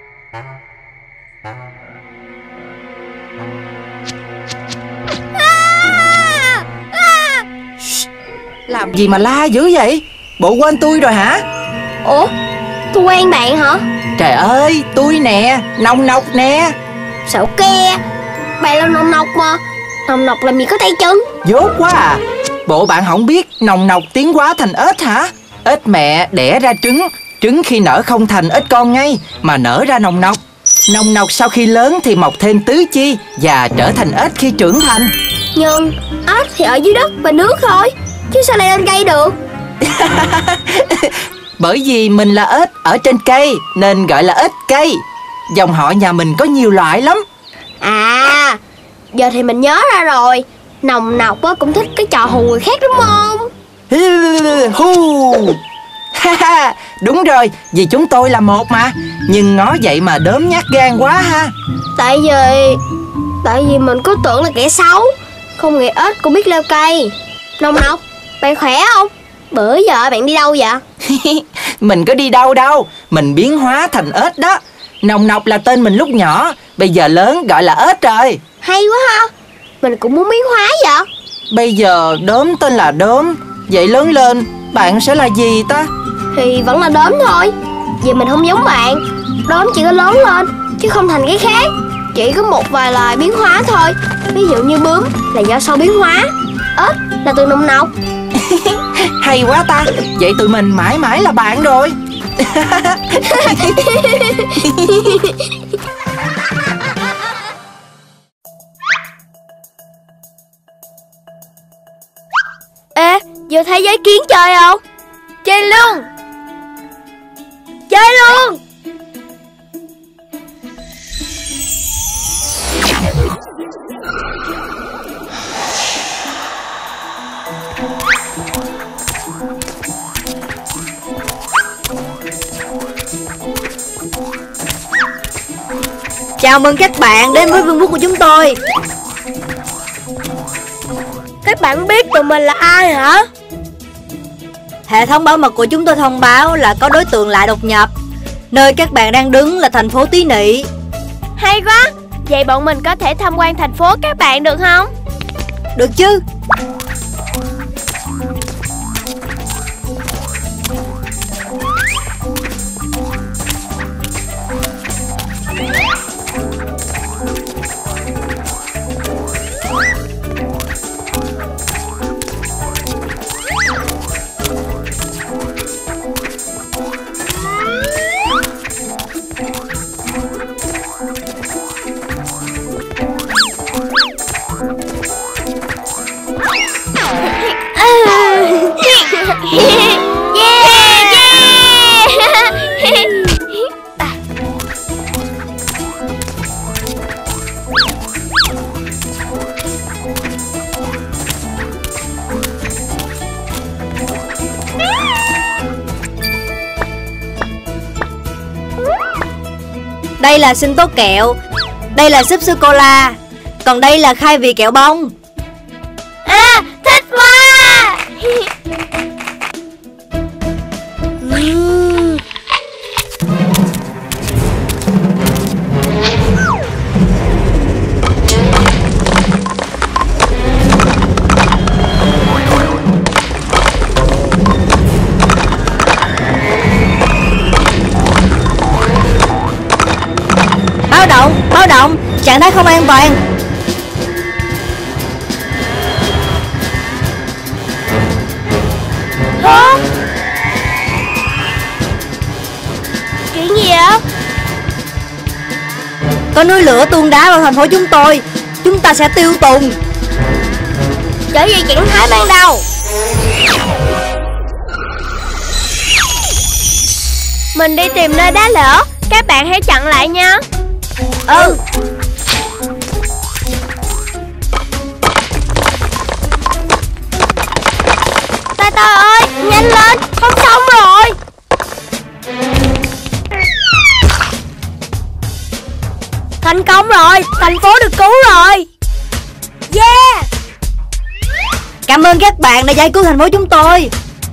[SPEAKER 10] Làm gì mà la dữ vậy? Bộ quên tôi rồi hả?
[SPEAKER 2] Ủa, tôi quen bạn hả?
[SPEAKER 10] Trời ơi, tôi nè, Nòng Nọc nè.
[SPEAKER 2] Sợ ke, bạn là Nòng Nọc mà. Nòng Nọc làm gì có tay chân.
[SPEAKER 10] Dốt quá à. Bộ bạn không biết Nòng Nọc tiến hóa thành ếch hả? Ếch mẹ đẻ ra trứng, trứng khi nở không thành ếch con ngay mà nở ra nòng nọc. Nòng nọc sau khi lớn thì mọc thêm tứ chi và trở thành ếch khi trưởng thành.
[SPEAKER 2] Nhưng ếch thì ở dưới đất và nước thôi, chứ sao lại lên cây được?
[SPEAKER 10] Bởi vì mình là ếch ở trên cây nên gọi là ếch cây. Dòng họ nhà mình có nhiều loại lắm.
[SPEAKER 2] À, giờ thì mình nhớ ra rồi. Nòng Nọc cũng thích cái trò hù người khác đúng không?
[SPEAKER 10] Hu. Đúng rồi, vì chúng tôi là một mà. Nhưng nói vậy mà Đốm nhát gan quá ha.
[SPEAKER 2] Tại vì mình cứ tưởng là kẻ xấu, không nghĩ ếch cũng biết leo cây. Nòng Nọc, bạn khỏe không? Bữa giờ bạn đi đâu vậy?
[SPEAKER 10] Mình có đi đâu đâu, mình biến hóa thành ếch đó. Nòng Nọc là tên mình lúc nhỏ, bây giờ lớn gọi là ếch rồi.
[SPEAKER 2] Hay quá ha, mình cũng muốn biến hóa vậy.
[SPEAKER 10] Bây giờ Đốm tên là Đốm, vậy lớn lên bạn sẽ là gì ta?
[SPEAKER 2] Thì vẫn là Đốm thôi. Vì mình không giống bạn. Đốm chỉ có lớn lên chứ không thành cái khác. Chỉ có một vài loài biến hóa thôi. Ví dụ như bướm là do sau biến hóa, ếch là từ Nòng Nọc.
[SPEAKER 10] Hay quá ta, vậy tụi mình mãi mãi là bạn rồi.
[SPEAKER 2] Ê, vô thấy giới kiến chơi không? Chơi luôn. Chơi luôn.
[SPEAKER 1] Chào mừng các bạn đến với vương quốc của chúng tôi.
[SPEAKER 8] Các bạn biết tụi mình là ai hả?
[SPEAKER 1] Hệ thống bảo mật của chúng tôi thông báo là có đối tượng lạ đột nhập. Nơi các bạn đang đứng là thành phố Tí Nị.
[SPEAKER 2] Hay quá. Vậy bọn mình có thể tham quan thành phố các bạn được không?
[SPEAKER 1] Được chứ.
[SPEAKER 11] Đây là sinh tố kẹo. Đây là súp sô-cô-la. Còn đây là khai vị kẹo bông.
[SPEAKER 2] À, thích quá.
[SPEAKER 11] Báo động, trạng thái không an toàn.
[SPEAKER 2] Hả? Chuyện gì vậy?
[SPEAKER 11] Có núi lửa tuôn đá vào thành phố chúng tôi. Chúng ta sẽ tiêu tùng.
[SPEAKER 2] Trở về trạng thái ban đầu. Mình đi tìm nơi đá lửa. Các bạn hãy chặn lại nha.
[SPEAKER 11] Ừ.
[SPEAKER 2] Tay ơi, nhanh lên, không xong rồi. Thành công rồi, thành phố được cứu rồi. Yeah.
[SPEAKER 11] Cảm ơn các bạn đã giải cứu thành phố chúng tôi.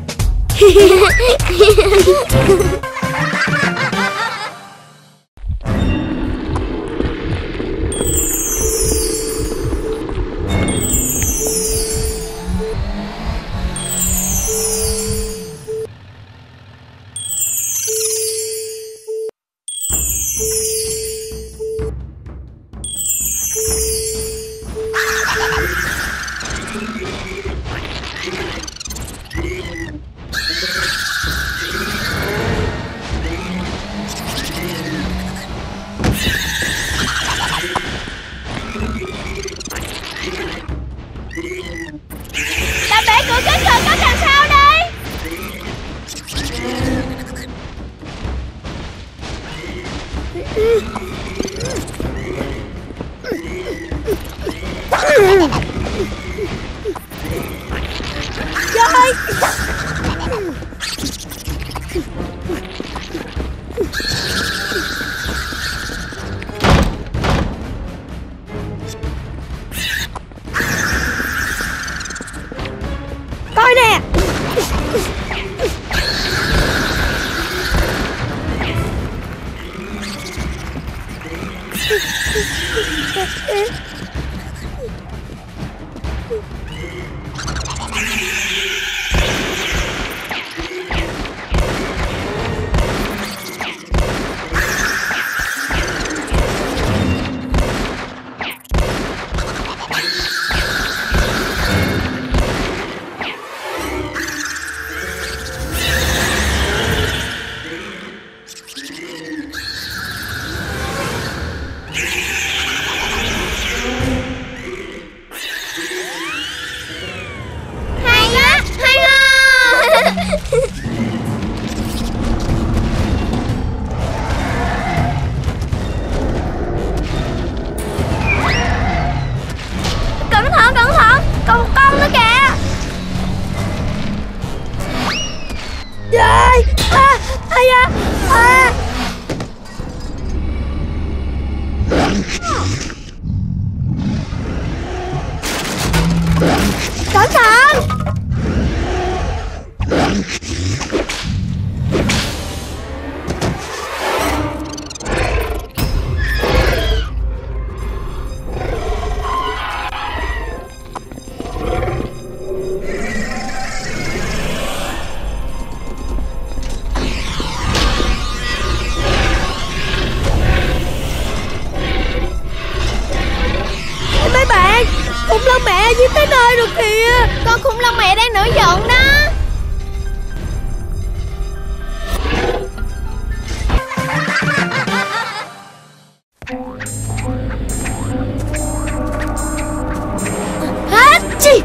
[SPEAKER 2] Đã bể cửa kết cờ có làm sao đây? Trời. Coi nè. Còn con nữa kìa. Trời. Ai da. Cẩn thận. Mấy bạn, khủng long mẹ giết tới nơi rồi kìa. Con khủng long mẹ đang nổi giận đó. Hết chi.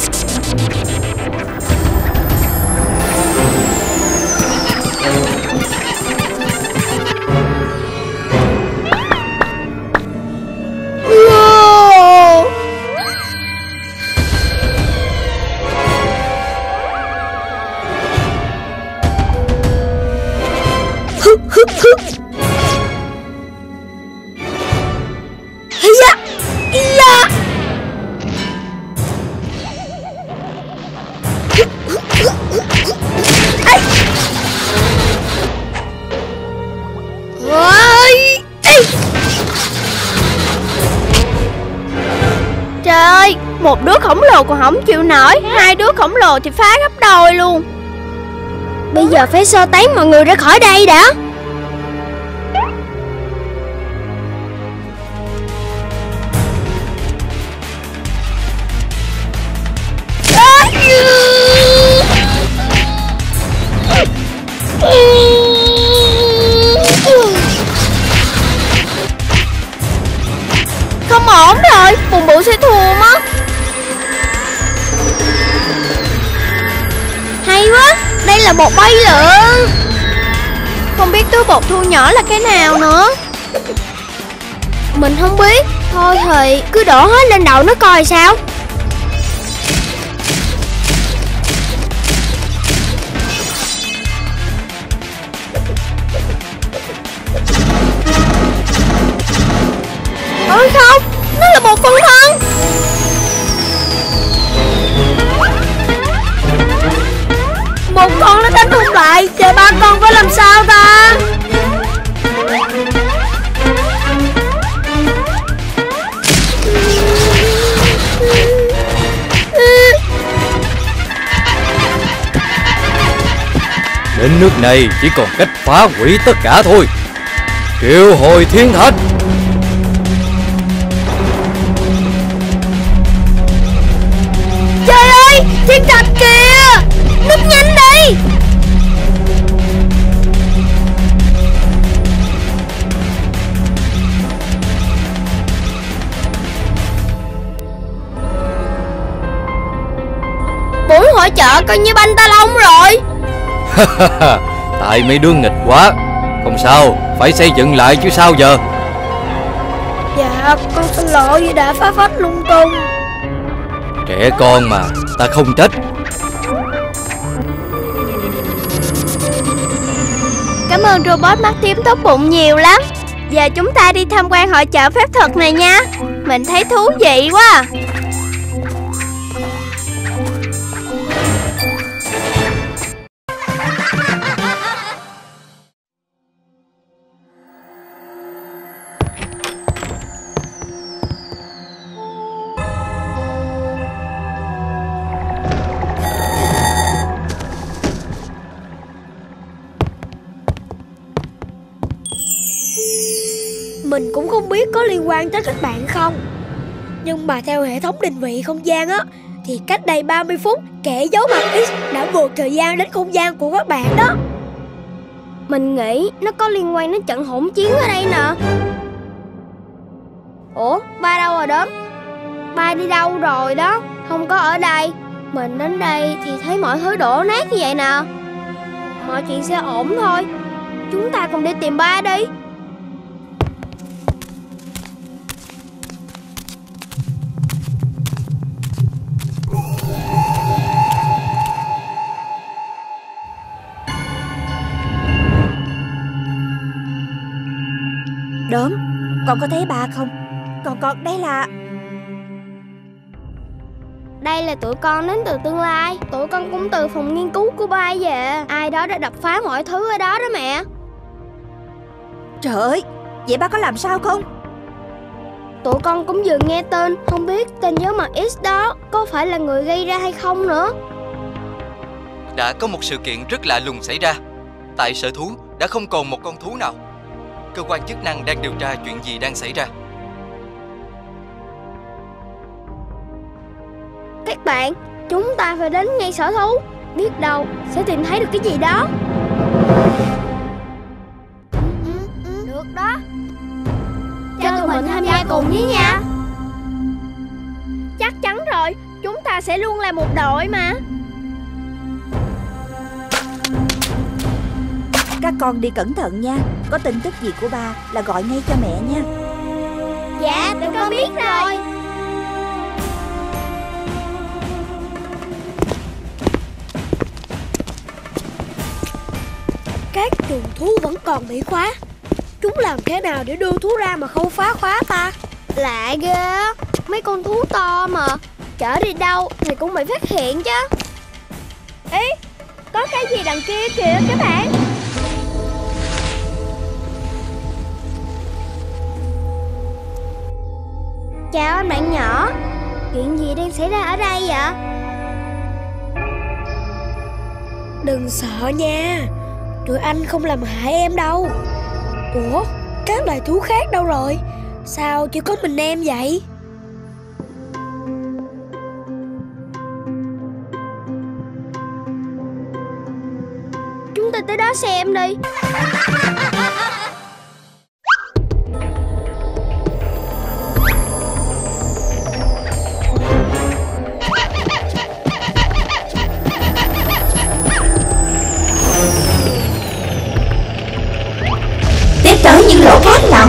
[SPEAKER 2] Một đứa khổng lồ còn không chịu nổi, hai đứa khổng lồ thì phá gấp đôi luôn. Bây giờ phải sơ tán mọi người ra khỏi đây đã. Không ổn rồi, Bùn Bụi sẽ thua mất. Hay quá, đây là bột bay lượn. Không biết túi bột thu nhỏ là cái nào nữa. Mình không biết. Thôi thì cứ đổ hết lên đầu nó coi sao. Ôi không, nó là một phân thân. Một con nó đánh không lại, giờ ba con phải làm sao ta?
[SPEAKER 9] Đến nước này chỉ còn cách phá hủy tất cả thôi. Triệu hồi thiên thạch.
[SPEAKER 2] Trời ơi, thiên thạch kìa, núp nhanh đi. Buổi hội chợ coi như banh ta lông rồi.
[SPEAKER 9] Tại mấy đứa nghịch quá. Không sao, phải xây dựng lại chứ sao giờ.
[SPEAKER 8] Dạ, con xin lỗi vì đã phá phách lung tung.
[SPEAKER 9] Trẻ con mà, ta không trách.
[SPEAKER 2] Cảm ơn robot mắt tím tốt bụng nhiều lắm. Giờ chúng ta đi tham quan hội chợ phép thuật này nha. Mình thấy thú vị quá.
[SPEAKER 8] Mình cũng không biết có liên quan tới các bạn không, nhưng mà theo hệ thống định vị không gian á, thì cách đây 30 phút kẻ giấu mặt X đã vượt thời gian đến không gian của các bạn đó.
[SPEAKER 2] Mình nghĩ nó có liên quan đến trận hỗn chiến ở đây nè. Ủa, ba đâu rồi đó? Ba đi đâu rồi đó? Không có ở đây. Mình đến đây thì thấy mọi thứ đổ nát như vậy nè. Mọi chuyện sẽ ổn thôi. Chúng ta cùng đi tìm ba đi.
[SPEAKER 1] Đốm, con có thấy ba không? Còn đây là...
[SPEAKER 2] Đây là tụi con đến từ tương lai. Tụi con cũng từ phòng nghiên cứu của ba về. Ai đó đã đập phá mọi thứ ở đó đó mẹ.
[SPEAKER 1] Trời ơi, vậy ba có làm sao không?
[SPEAKER 2] Tụi con cũng vừa nghe tên. Không biết tên giấu mặt X đó có phải là người gây ra hay không nữa.
[SPEAKER 7] Đã có một sự kiện rất lạ lùng xảy ra. Tại sở thú đã không còn một con thú nào. Cơ quan chức năng đang điều tra chuyện gì đang xảy ra.
[SPEAKER 2] Các bạn, chúng ta phải đến ngay sở thú. Biết đâu sẽ tìm thấy được cái gì đó. Được đó. Cho tụi mình tham gia cùng với nha. Chắc chắn rồi, chúng ta sẽ luôn là một đội mà.
[SPEAKER 1] Các con đi cẩn thận nha. Có tin tức gì của ba là gọi ngay cho mẹ nha.
[SPEAKER 2] Dạ, tụi con biết rồi.
[SPEAKER 8] Các chuồng thú vẫn còn bị khóa. Chúng làm thế nào để đưa thú ra mà không phá khóa ta?
[SPEAKER 2] Lạ ghê. Mấy con thú to mà chở đi đâu thì cũng bị phát hiện chứ. Ý, có cái gì đằng kia kìa các bạn. Chào anh bạn nhỏ. Chuyện gì đang xảy ra ở đây vậy?
[SPEAKER 8] Đừng sợ nha, tụi anh không làm hại em đâu. Ủa, các loài thú khác đâu rồi? Sao chỉ có mình em vậy?
[SPEAKER 2] Chúng ta tới đó xem đi.
[SPEAKER 1] Tiếp tới những lỗ khác nào.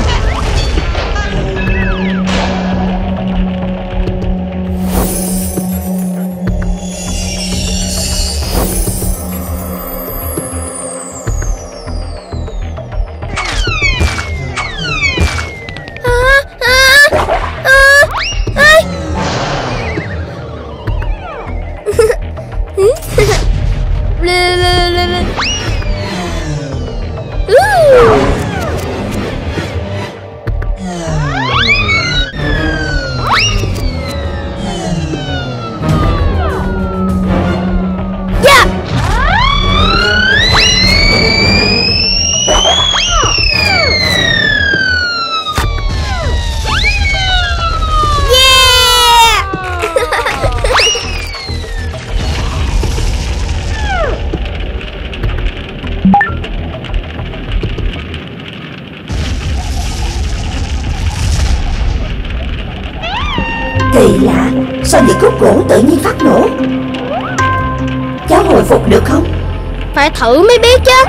[SPEAKER 1] Kỳ lạ, sao những khúc gỗ tự nhiên phát nổ? Cháu hồi phục được không?
[SPEAKER 2] Phải thử mới biết chứ.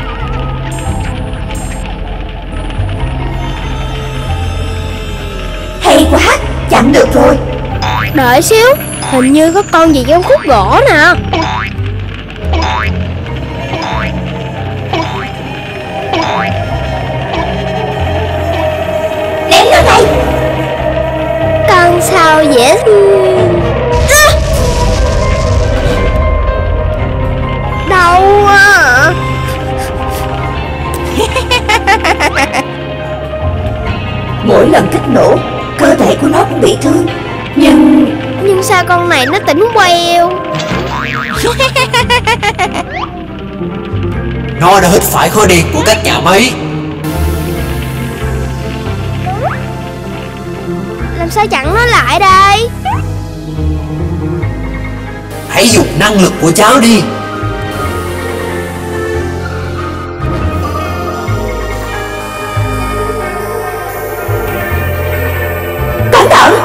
[SPEAKER 1] Hay quá, chặn được rồi.
[SPEAKER 2] Đợi xíu, hình như có con gì trong khúc gỗ nè.
[SPEAKER 1] Ném nó đây.
[SPEAKER 2] Con sao dễ thương. Đau à.
[SPEAKER 1] Mỗi lần kích nổ, cơ thể của nó cũng bị thương. Nhưng
[SPEAKER 2] sao con này nó tỉnh queo.
[SPEAKER 10] Nó đã hít phải khói đen của các nhà máy.
[SPEAKER 2] Làm sao chặn nó lại đây?
[SPEAKER 10] Hãy dùng năng lực của cháu đi.
[SPEAKER 1] Cẩn thận.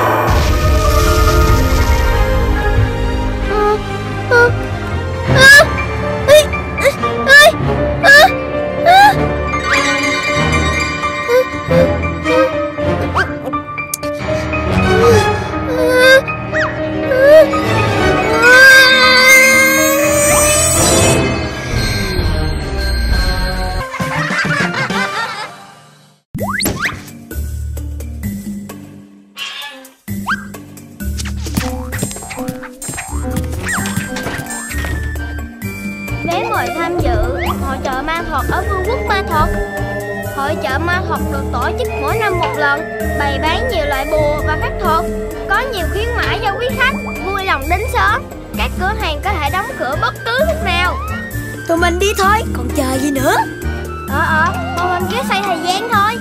[SPEAKER 2] Vé mời tham dự hội chợ ma thuật ở Vương quốc ma thuật. Hội chợ ma thuật được tổ chức mỗi năm một lần, bày bán nhiều loại bùa và phép thuật, có nhiều khuyến mãi cho quý khách. Vui lòng đến sớm, các cửa hàng có thể đóng cửa bất cứ lúc nào.
[SPEAKER 8] Tụi mình đi thôi, còn chờ gì nữa.
[SPEAKER 2] Tụi mình cứ xoay thời gian thôi.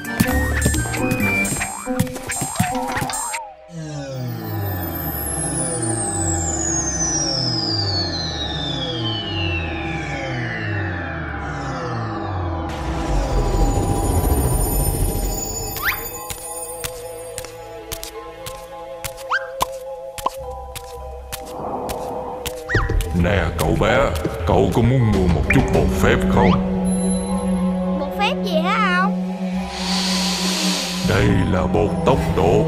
[SPEAKER 5] Nè cậu bé, cậu có muốn mua một chút bột phép không?
[SPEAKER 2] Bột phép gì hả ông?
[SPEAKER 5] Đây là bột tốc độ.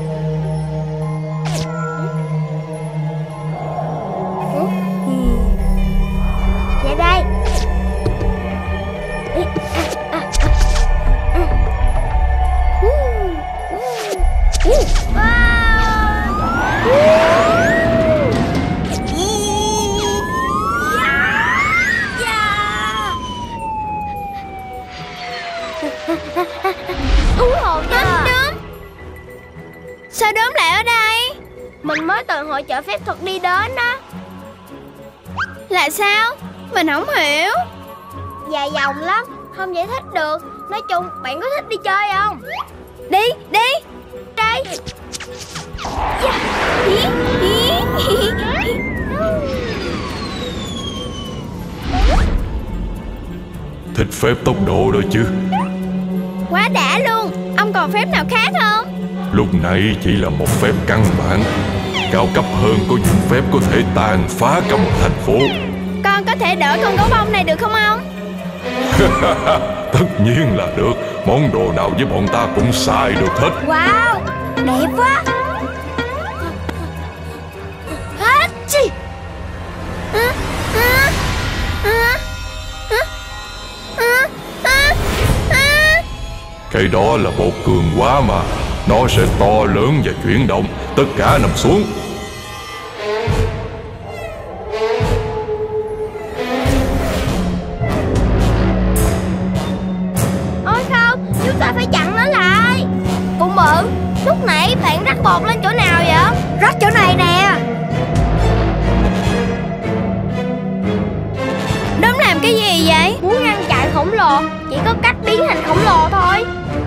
[SPEAKER 2] Vậy đây. Sao đốm lại ở đây? Mình mới từ hội chợ phép thuật đi đến á. Là sao? Mình không hiểu. Dài dòng lắm, không giải thích được. Nói chung bạn có thích đi chơi không? Đi, đi. Đây.
[SPEAKER 5] Thích phép tốc độ đó chứ.
[SPEAKER 2] Quá đã luôn. Ông còn phép nào khác không?
[SPEAKER 5] Lúc nãy chỉ là một phép căn bản. Cao cấp hơn có những phép có thể tàn phá cả một thành phố.
[SPEAKER 2] Con có thể đỡ con gấu bông này được không ông?
[SPEAKER 5] Tất nhiên là được. Món đồ nào với bọn ta cũng xài được hết.
[SPEAKER 2] Wow, đẹp quá. Hết chi.
[SPEAKER 5] Cái đó là bột cường quá mà. Nó sẽ to lớn và chuyển động. Tất cả nằm xuống.
[SPEAKER 2] Ôi không, chúng ta phải chặn nó lại. Bụng bự, lúc nãy bạn rắc bột lên chỗ nào vậy? Rắc chỗ này nè. Đốm làm cái gì vậy? Muốn ngăn chặn khổng lồ, chỉ có cách biến thành khổng lồ thôi.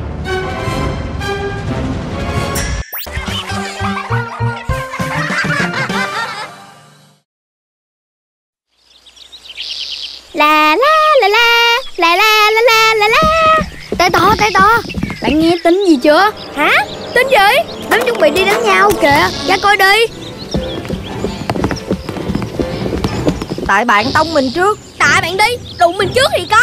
[SPEAKER 2] La la la la la la la la la la. Tay to. Bạn nghe tin gì chưa? Hả? Tin gì? Đám chuẩn bị đi đánh nhau kìa. Ra coi đi.
[SPEAKER 11] Tại bạn tông mình trước.
[SPEAKER 2] Tại bạn đi, đụng mình trước thì có.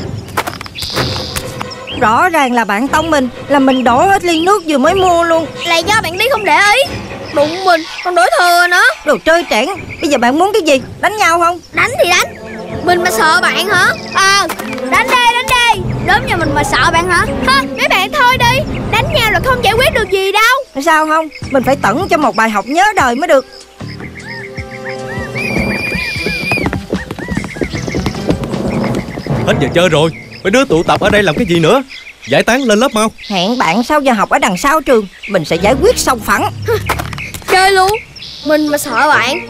[SPEAKER 11] Rõ ràng là bạn tông mình, là mình đổ hết ly nước vừa mới mua luôn.
[SPEAKER 2] Là do bạn đi không để ý. Đụng mình, còn đổ thừa nữa.
[SPEAKER 11] Đồ trơi trẽn. Bây giờ bạn muốn cái gì? Đánh nhau không?
[SPEAKER 2] Đánh thì đánh. Mình mà sợ bạn hả? Đánh đi. Đốm nhà mình mà sợ bạn hả? Thôi, mấy bạn thôi đi. Đánh nhau là không giải quyết được gì đâu.
[SPEAKER 11] Sao không? Mình phải tẩn cho một bài học nhớ đời mới được.
[SPEAKER 12] Hết giờ chơi rồi. Mấy đứa tụ tập ở đây làm cái gì nữa? Giải tán lên lớp mau.
[SPEAKER 11] Hẹn bạn sau giờ học ở đằng sau trường. Mình sẽ giải quyết song phẳng.
[SPEAKER 2] Chơi luôn. Mình mà sợ bạn.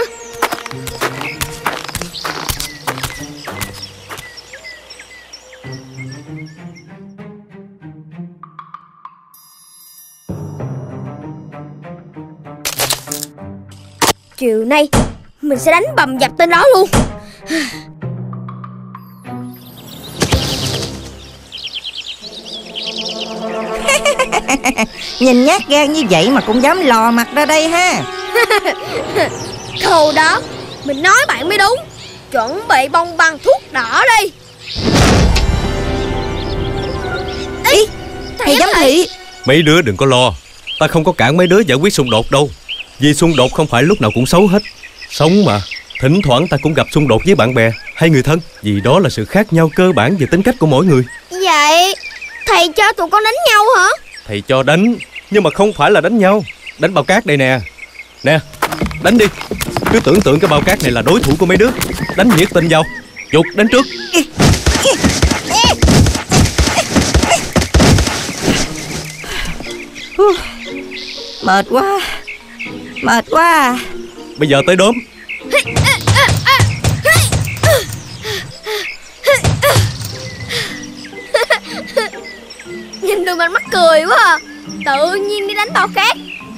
[SPEAKER 2] Chiều nay mình sẽ đánh bầm dập tên đó luôn.
[SPEAKER 11] Nhìn nhát gan như vậy mà cũng dám lò mặt ra đây ha.
[SPEAKER 2] Thôi đó, mình nói bạn mới đúng. Chuẩn bị bông băng thuốc đỏ đi.
[SPEAKER 11] Ý, thầy giám thị.
[SPEAKER 12] Mấy đứa đừng có lo. Ta không có cản mấy đứa giải quyết xung đột đâu. Vì xung đột không phải lúc nào cũng xấu hết. Sống mà, thỉnh thoảng ta cũng gặp xung đột với bạn bè hay người thân. Vì đó là sự khác nhau cơ bản về tính cách của mỗi người.
[SPEAKER 2] Vậy thầy cho tụi con đánh nhau hả?
[SPEAKER 12] Thầy cho đánh, nhưng mà không phải là đánh nhau. Đánh bao cát đây nè. Nè, đánh đi. Cứ tưởng tượng cái bao cát này là đối thủ của mấy đứa. Đánh nhiệt tình vào. Dục đánh trước.
[SPEAKER 11] Mệt quá. Mệt quá.
[SPEAKER 12] Bây giờ tới đốm.
[SPEAKER 2] Nhìn tụi mình mắc cười quá à. Tự nhiên đi đánh bao cát.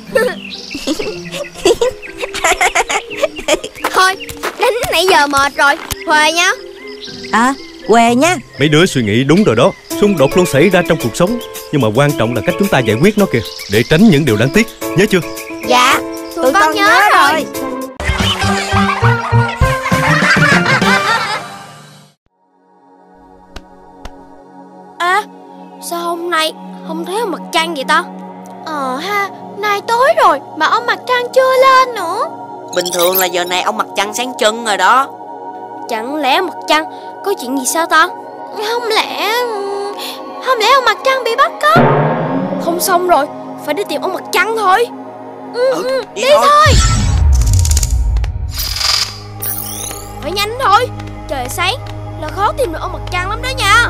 [SPEAKER 2] Thôi, đánh nãy giờ mệt rồi. Huề nha.
[SPEAKER 11] Huề nha.
[SPEAKER 12] Mấy đứa suy nghĩ đúng rồi đó. Xung đột luôn xảy ra trong cuộc sống, nhưng mà quan trọng là cách chúng ta giải quyết nó kìa, để tránh những điều đáng tiếc. Nhớ chưa?
[SPEAKER 2] Dạ, tụi con nhớ rồi. Sao hôm nay không thấy ông mặt trăng vậy ta? Ha, nay tối rồi mà ông mặt trăng chưa lên nữa.
[SPEAKER 13] Bình thường là giờ này ông mặt trăng sáng trưng rồi đó.
[SPEAKER 2] Chẳng lẽ mặt trăng có chuyện gì sao ta? Không lẽ ông mặt trăng bị bắt cóc? Không xong rồi, phải đi tìm ông mặt trăng thôi. Đi thôi. Phải nhanh thôi, trời sáng là khó tìm được ông mặt trăng lắm đó nha.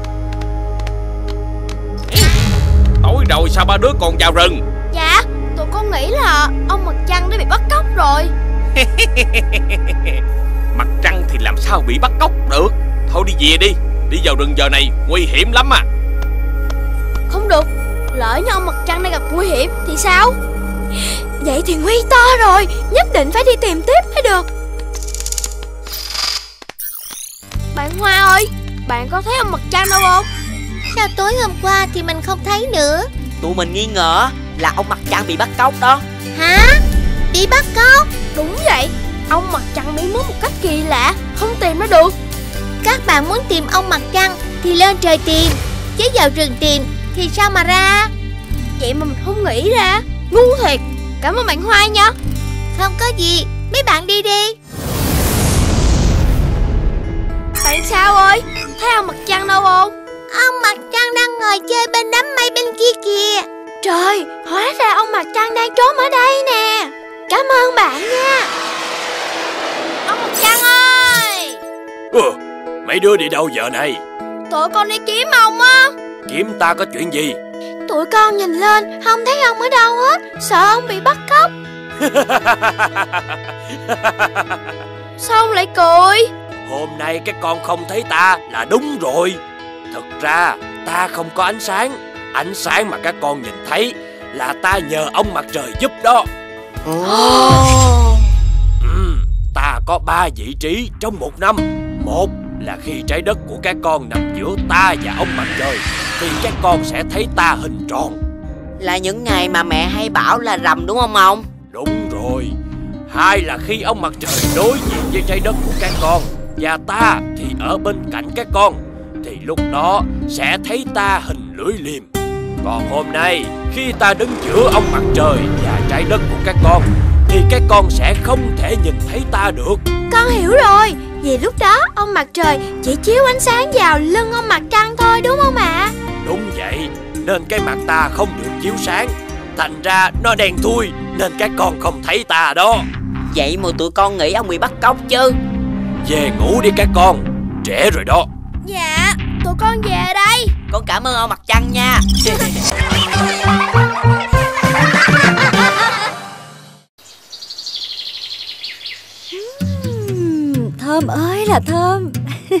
[SPEAKER 14] Tối rồi sao ba đứa còn vào rừng?
[SPEAKER 2] Dạ, tụi con nghĩ là ông mặt trăng đã bị bắt cóc rồi.
[SPEAKER 14] Mặt trăng thì làm sao bị bắt cóc được. Thôi đi về đi. Đi vào rừng giờ này nguy hiểm lắm à.
[SPEAKER 2] Không được, lỡ như ông mặt trăng đang gặp nguy hiểm thì sao? Vậy thì nguy to rồi. Nhất định phải đi tìm tiếp mới được. Bạn Hoa ơi, bạn có thấy ông mặt trăng đâu không?
[SPEAKER 13] Sao tối hôm qua thì mình không thấy nữa? Tụi mình nghi ngờ là ông mặt trăng bị bắt cóc đó.
[SPEAKER 2] Hả? Bị bắt cóc? Đúng vậy. Ông mặt trăng biến mất một cách kỳ lạ, không tìm nó được.
[SPEAKER 11] Các bạn muốn tìm ông mặt trăng thì lên trời tìm, chứ vào rừng tìm thì sao mà ra?
[SPEAKER 2] Vậy mà mình không nghĩ ra. Ngu thiệt. Cảm ơn bạn Hoa nha.
[SPEAKER 11] Không có gì, mấy bạn đi đi.
[SPEAKER 2] Bạn sao ơi? Thấy ông mặt trăng đâu không?
[SPEAKER 11] Ông mặt trăng đang ngồi chơi bên đám mây bên kia kìa.
[SPEAKER 2] Trời, hóa ra ông mặt trăng đang trốn ở đây nè. Cảm ơn bạn nha. Ông mặt trăng ơi!
[SPEAKER 14] Mấy đứa đi đâu giờ này?
[SPEAKER 2] Tụi con đi kiếm ông á.
[SPEAKER 14] Kiếm ta có chuyện gì?
[SPEAKER 2] Tụi con nhìn lên không thấy ông ở đâu hết, sợ ông bị bắt cóc. Sao ông lại cười?
[SPEAKER 14] Hôm nay cái con không thấy ta là đúng rồi. Thực ra ta không có ánh sáng. Ánh sáng mà các con nhìn thấy là ta nhờ ông mặt trời giúp đó. Ta có 3 vị trí trong một năm. Một là khi trái đất của các con nằm giữa ta và ông mặt trời thì các con sẽ thấy ta hình tròn.
[SPEAKER 13] Là những ngày mà mẹ hay bảo là rằm đúng không ông?
[SPEAKER 14] Đúng rồi. Hai là khi ông mặt trời đối diện với trái đất của các con và ta thì ở bên cạnh các con, thì lúc đó sẽ thấy ta hình lưỡi liềm. Còn hôm nay khi ta đứng giữa ông mặt trời và trái đất của các con thì các con sẽ không thể nhìn thấy ta được.
[SPEAKER 2] Con hiểu rồi. Vì lúc đó ông mặt trời chỉ chiếu ánh sáng vào lưng ông mặt trăng thôi đúng không ạ?
[SPEAKER 14] Đúng vậy. Nên cái mặt ta không được chiếu sáng, thành ra nó đen thui nên các con không thấy ta đó.
[SPEAKER 13] Vậy mà tụi con nghĩ ông bị bắt cóc chứ.
[SPEAKER 14] Về ngủ đi các con, trễ rồi đó.
[SPEAKER 2] Dạ, tụi con về đây.
[SPEAKER 13] Con cảm ơn ông mặt trăng nha.
[SPEAKER 4] Thơm ơi là thơm.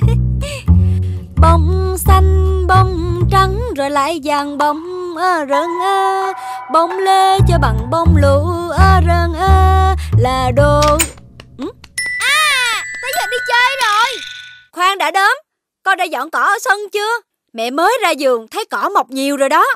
[SPEAKER 4] Bông xanh bông trắng rồi lại vàng bông rừng bông lê cho bằng bông lụa rừng là đồ.
[SPEAKER 2] Tới giờ đi chơi rồi.
[SPEAKER 4] Khoan đã đốm, con đã dọn cỏ ở sân chưa? Mẹ mới ra vườn thấy cỏ mọc nhiều rồi đó.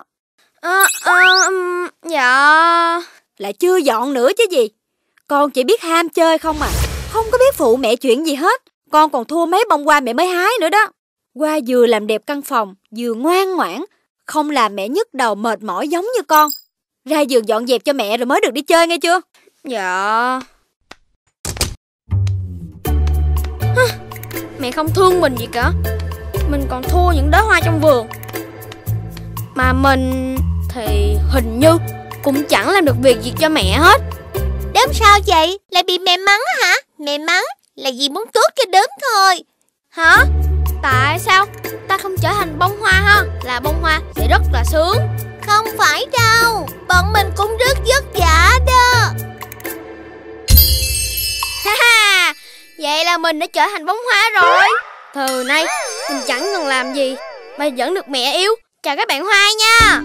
[SPEAKER 2] Dạ.
[SPEAKER 4] Lại chưa dọn nữa chứ gì. Con chỉ biết ham chơi không à, không có biết phụ mẹ chuyện gì hết. Con còn thua mấy bông hoa mẹ mới hái nữa đó. Hoa vừa làm đẹp căn phòng, vừa ngoan ngoãn, không làm mẹ nhức đầu mệt mỏi giống như con. Ra vườn dọn dẹp cho mẹ rồi mới được đi chơi nghe chưa?
[SPEAKER 2] Dạ. Mẹ không thương mình gì cả. Mình còn thua những đóa hoa trong vườn. Mà mình thì hình như cũng chẳng làm được việc gì cho mẹ hết.
[SPEAKER 11] Đốm sao vậy? Lại bị mẹ mắng hả? Mẹ mắng là vì muốn tốt cho Đốm thôi.
[SPEAKER 2] Hả? Tại sao ta không trở thành bông hoa ha? Là bông hoa sẽ rất là sướng.
[SPEAKER 11] Không phải đâu, bọn mình cũng rất vất vả đó.
[SPEAKER 2] Ha, vậy là mình đã trở thành bông hoa rồi. Từ nay mình chẳng cần làm gì mà vẫn được mẹ yêu. Chào các bạn Hoa nha.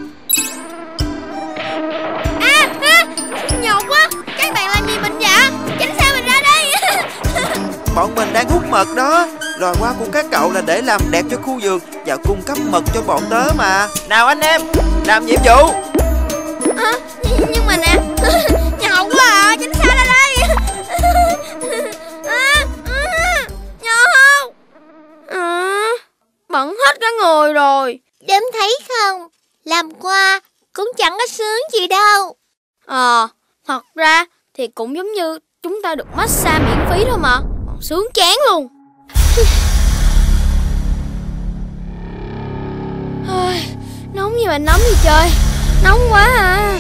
[SPEAKER 2] Nhột quá. Các bạn làm gì mình vậy? Tránh xa mình ra đây.
[SPEAKER 15] Bọn mình đang hút mật đó. Loài hoa của các cậu là để làm đẹp cho khu vườn và cung cấp mật cho bọn tớ mà. Nào anh em, làm nhiệm vụ.
[SPEAKER 2] Nhưng mà nè, nhột quá à. Tránh xa ra đây. Nhột. Bận hết cả người rồi.
[SPEAKER 11] Đốm thấy không? Làm qua cũng chẳng có sướng gì đâu.
[SPEAKER 2] Thật ra thì cũng giống như chúng ta được massage miễn phí thôi mà. Còn sướng chán luôn. Nóng gì mà nóng gì trời. Nóng quá à.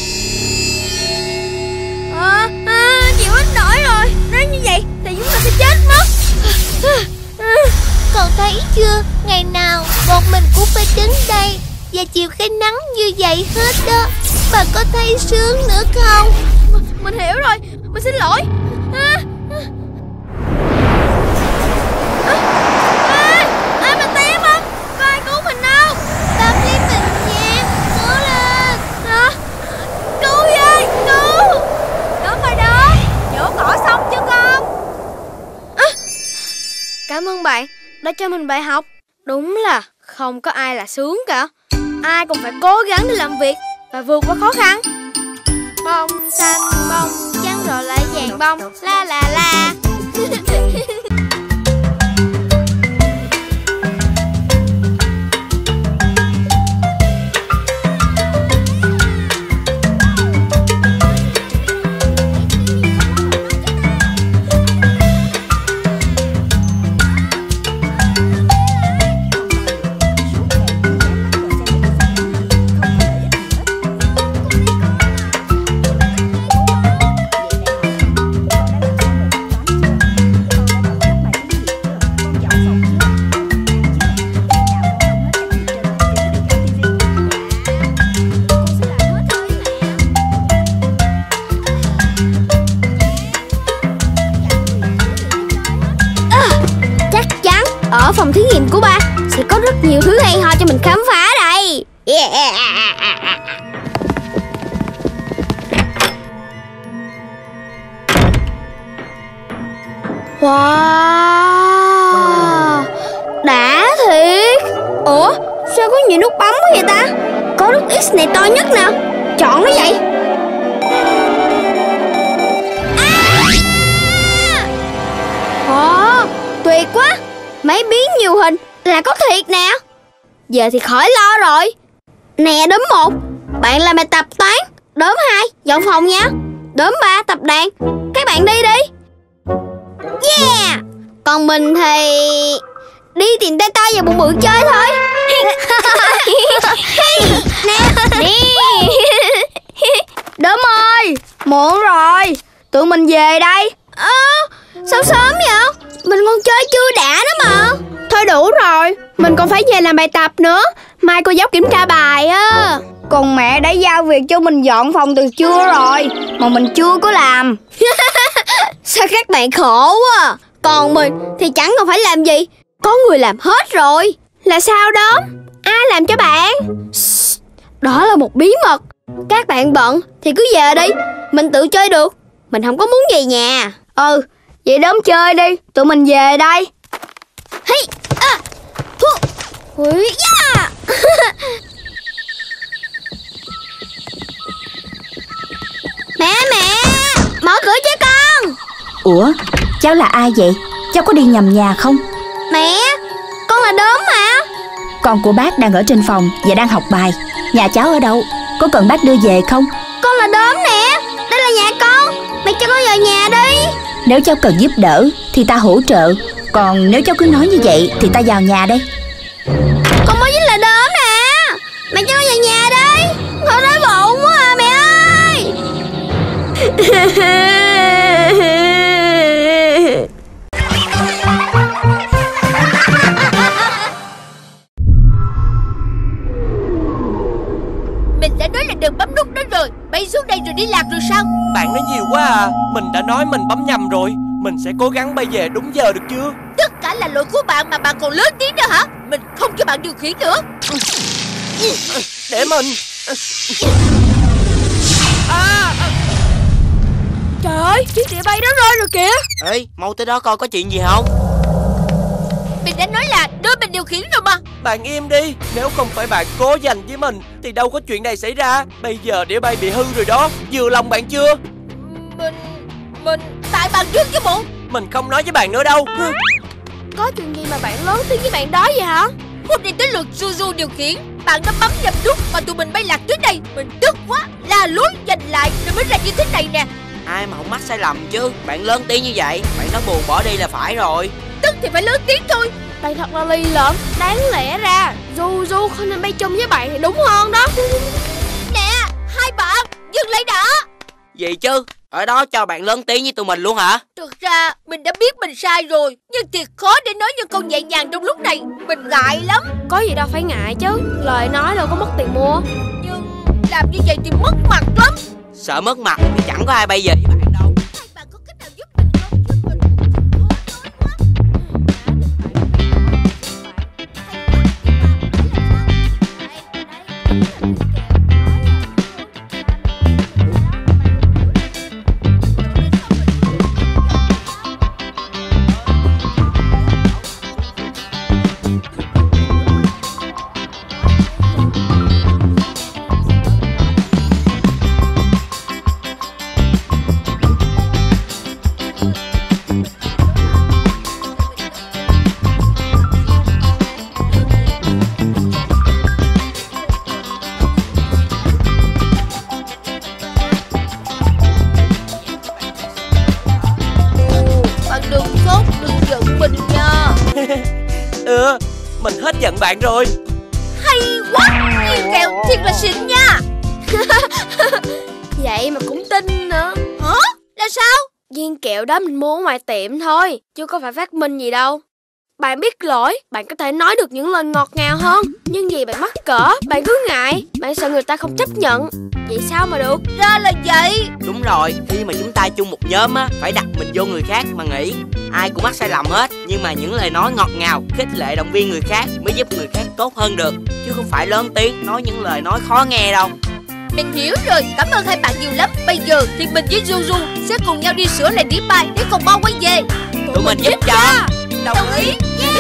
[SPEAKER 2] Chịu hết nổi rồi. Nói như vậy thì chúng ta sẽ chết mất.
[SPEAKER 11] Cậu thấy chưa? Ngày nào bọn mình cũng phải đứng đây và chịu cái nắng như vậy hết đó.
[SPEAKER 2] Bà có thấy sướng nữa không? Mình hiểu rồi, mình xin lỗi. Mình tím không? Có ai cứu mình đâu? Tâm lý mình nha, cố lên. Cứu ơi, cứu.
[SPEAKER 1] Đúng rồi đó, nhổ cỏ xong chưa con?
[SPEAKER 2] Cảm ơn bạn đã cho mình bài học. Đúng là không có ai là sướng cả. Ai cũng phải cố gắng để làm việc và vượt qua khó khăn. Bông xanh bông trắng rồi lại vàng bông, la la la. Ở phòng thí nghiệm của ba sẽ có rất nhiều thứ hay ho cho mình khám phá đây. Wow, đã thiệt. Ủa, sao có nhiều nút bấm quá vậy ta? Có nút X này to nhất nè, chọn nó vậy. Wow, tuyệt quá. Máy biến nhiều hình là có thiệt nè. Giờ thì khỏi lo rồi. Nè, đốm 1 bạn làm bài tập toán. Đốm 2 dọn phòng nha. Đốm 3 tập đàn. Các bạn đi đi. Yeah. Còn mình thì đi tìm tay tay và bụng bự chơi thôi. Nè, nè. Đốm ơi, muộn rồi, tụi mình về đây. Sao sớm vậy? Mình còn chơi chưa đã nữa mà. Thôi đủ rồi, mình còn phải về làm bài tập nữa. Mai cô giáo kiểm tra bài á. Còn mẹ đã giao việc cho mình dọn phòng từ trưa rồi mà mình chưa có làm. Sao các bạn khổ quá. Còn mình thì chẳng còn phải làm gì. Có người làm hết rồi. Là sao đó? Ai làm cho bạn? Đó là một bí mật. Các bạn bận thì cứ về đi, mình tự chơi được. Mình không có muốn về nhà. Vậy đốm chơi đi, tụi mình về đây. Hey, yeah. Mẹ, mở cửa cho con.
[SPEAKER 1] Ủa, cháu là ai vậy? Cháu có đi nhầm nhà không?
[SPEAKER 2] Mẹ, con là Đốm mà.
[SPEAKER 1] Con của bác đang ở trên phòng và đang học bài. Nhà cháu ở đâu? Có cần bác đưa về không?
[SPEAKER 2] Con là Đốm nè, đây là nhà con. Mẹ cho con vào nhà đi.
[SPEAKER 1] Nếu cháu cần giúp đỡ thì ta hỗ trợ. Còn nếu cháu cứ nói như vậy thì ta vào nhà đây.
[SPEAKER 2] Con mới chính là Đốm nè. Mẹ cho con vào nhà đi. Con đói bụng quá à mẹ ơi.
[SPEAKER 13] Mình đã nói là đừng bấm nút đó rồi. Bay xuống đây rồi đi lạc rồi sao?
[SPEAKER 14] Bạn nói nhiều quá à. Mình đã nói mình bấm nhầm rồi. Mình sẽ cố gắng bay về đúng giờ được chưa?
[SPEAKER 13] Tất cả là lỗi của bạn mà bạn còn lớn tiếng đó hả? Mình không cho bạn điều khiển nữa.
[SPEAKER 14] Để mình.
[SPEAKER 2] Trời ơi, chiếc đĩa bay đó rơi rồi kìa.
[SPEAKER 13] Ê, mau tới đó coi có chuyện gì không. Mình đã nói là đưa mình điều khiển rồi mà.
[SPEAKER 14] Bạn im đi. Nếu không phải bạn cố giành với mình thì đâu có chuyện này xảy ra. Bây giờ đĩa bay bị hư rồi đó. Vừa lòng bạn chưa?
[SPEAKER 13] Mình tại bạn trước chứ bộ.
[SPEAKER 14] Mình không nói với bạn nữa đâu.
[SPEAKER 2] Có chuyện gì mà bạn lớn tiếng với bạn đó vậy hả?
[SPEAKER 13] Hôm nay tới lượt Suzu điều khiển. Bạn đã bấm nhầm nút mà tụi mình bay lạc tới đây. Mình tức quá, la lối giành lại rồi mới ra như thế này nè.
[SPEAKER 16] Ai mà không mắc sai lầm chứ. Bạn lớn tiếng như vậy, bạn nói buồn bỏ đi là phải rồi.
[SPEAKER 13] Tức thì phải lớn tiếng thôi.
[SPEAKER 2] Bạn thật là lì lợm. Đáng lẽ ra Suzu không nên bay chung với bạn thì đúng hơn đó.
[SPEAKER 13] Nè, hai bạn dừng lại đã.
[SPEAKER 16] Gì chứ? Ở đó cho bạn lớn tiếng với tụi mình luôn hả?
[SPEAKER 13] Thực ra mình đã biết mình sai rồi, nhưng thiệt khó để nói những câu nhẹ nhàng trong lúc này. Mình ngại lắm.
[SPEAKER 2] Có gì đâu phải ngại chứ. Lời nói đâu có mất tiền mua.
[SPEAKER 13] Nhưng làm như vậy thì mất mặt lắm.
[SPEAKER 16] Sợ mất mặt thì chẳng có ai bây giờ với bạn đâu.
[SPEAKER 13] Bạn có cách nào giúp mình không? Giúp mình.
[SPEAKER 14] Mình hết giận bạn rồi.
[SPEAKER 13] Hay quá, viên kẹo thiệt là xịn nha.
[SPEAKER 2] Vậy mà cũng tin nữa.
[SPEAKER 13] Hả? Là sao?
[SPEAKER 2] Viên kẹo đó mình mua ở ngoài tiệm thôi, chứ có phải phát minh gì đâu. Bạn biết lỗi, bạn có thể nói được những lời ngọt ngào hơn. Nhưng vì bạn mắc cỡ, bạn cứ ngại, bạn sợ người ta không chấp nhận. Vậy sao mà được?
[SPEAKER 13] Ra là vậy.
[SPEAKER 16] Đúng rồi, khi mà chúng ta chung một nhóm á, phải đặt mình vô người khác mà nghĩ. Ai cũng mắc sai lầm hết, nhưng mà những lời nói ngọt ngào, khích lệ động viên người khác mới giúp người khác tốt hơn được. Chứ không phải lớn tiếng nói những lời nói khó nghe đâu.
[SPEAKER 13] Mình hiểu rồi, cảm ơn hai bạn nhiều lắm. Bây giờ thì mình với Zuzu sẽ cùng nhau đi sửa lại đĩa bài để còn Bon quay về.
[SPEAKER 16] Tụi mình giúp cho.
[SPEAKER 13] Đồng ý.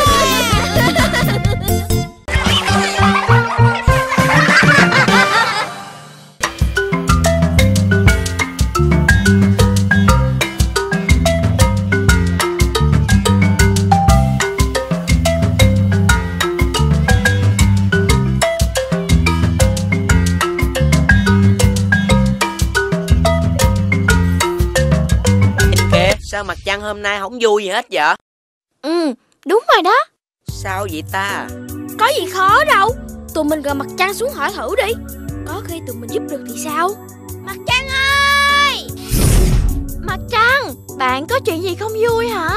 [SPEAKER 16] Sao mặt trăng hôm nay không vui gì hết vậy?
[SPEAKER 2] Ừ, đúng rồi đó.
[SPEAKER 16] Sao vậy ta?
[SPEAKER 2] Có gì khó đâu. Tụi mình gọi mặt trăng xuống hỏi thử đi. Có khi tụi mình giúp được thì sao? Mặt trăng ơi! Mặt trăng, bạn có chuyện gì không vui hả?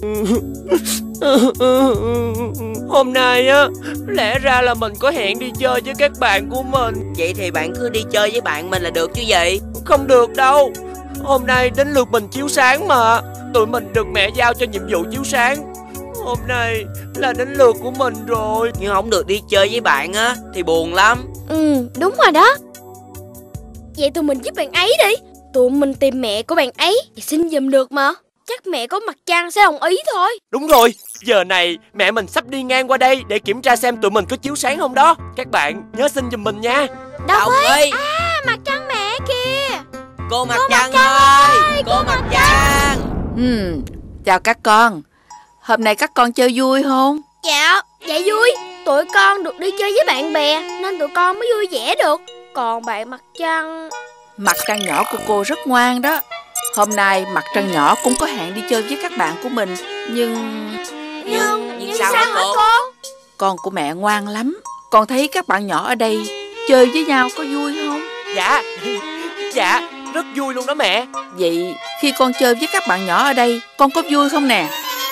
[SPEAKER 14] Hôm nay á, lẽ ra là mình có hẹn đi chơi với các bạn của mình.
[SPEAKER 16] Vậy thì bạn cứ đi chơi với bạn mình là được chứ gì?
[SPEAKER 14] Không được đâu. Hôm nay đến lượt mình chiếu sáng mà. Tụi mình được mẹ giao cho nhiệm vụ chiếu sáng. Hôm nay là đến lượt của mình rồi.
[SPEAKER 16] Nhưng không được đi chơi với bạn á thì buồn lắm.
[SPEAKER 2] Ừ, đúng rồi đó. Vậy tụi mình giúp bạn ấy đi. Tụi mình tìm mẹ của bạn ấy thì xin giùm được mà. Chắc mẹ có mặt trăng sẽ đồng ý thôi.
[SPEAKER 14] Đúng rồi, giờ này mẹ mình sắp đi ngang qua đây để kiểm tra xem tụi mình có chiếu sáng không đó. Các bạn nhớ xin giùm mình nha.
[SPEAKER 2] Đồng ý. À, mặt trăng mẹ kìa.
[SPEAKER 16] Cô mặt trăng ơi, cô mặt trăng.
[SPEAKER 17] Chào các con. Hôm nay các con chơi vui không?
[SPEAKER 2] Dạ vui. Tụi con được đi chơi với bạn bè nên tụi con mới vui vẻ được. Còn bạn mặt trăng...
[SPEAKER 17] Mặt trăng nhỏ của cô rất ngoan đó. Hôm nay mặt trăng nhỏ cũng có hẹn đi chơi với các bạn của mình. Nhưng
[SPEAKER 16] sao hả cô?
[SPEAKER 17] Con của mẹ ngoan lắm. Con thấy các bạn nhỏ ở đây chơi với nhau có vui không?
[SPEAKER 14] Dạ, rất vui luôn đó mẹ.
[SPEAKER 17] Vậy khi con chơi với các bạn nhỏ ở đây, con có vui không nè?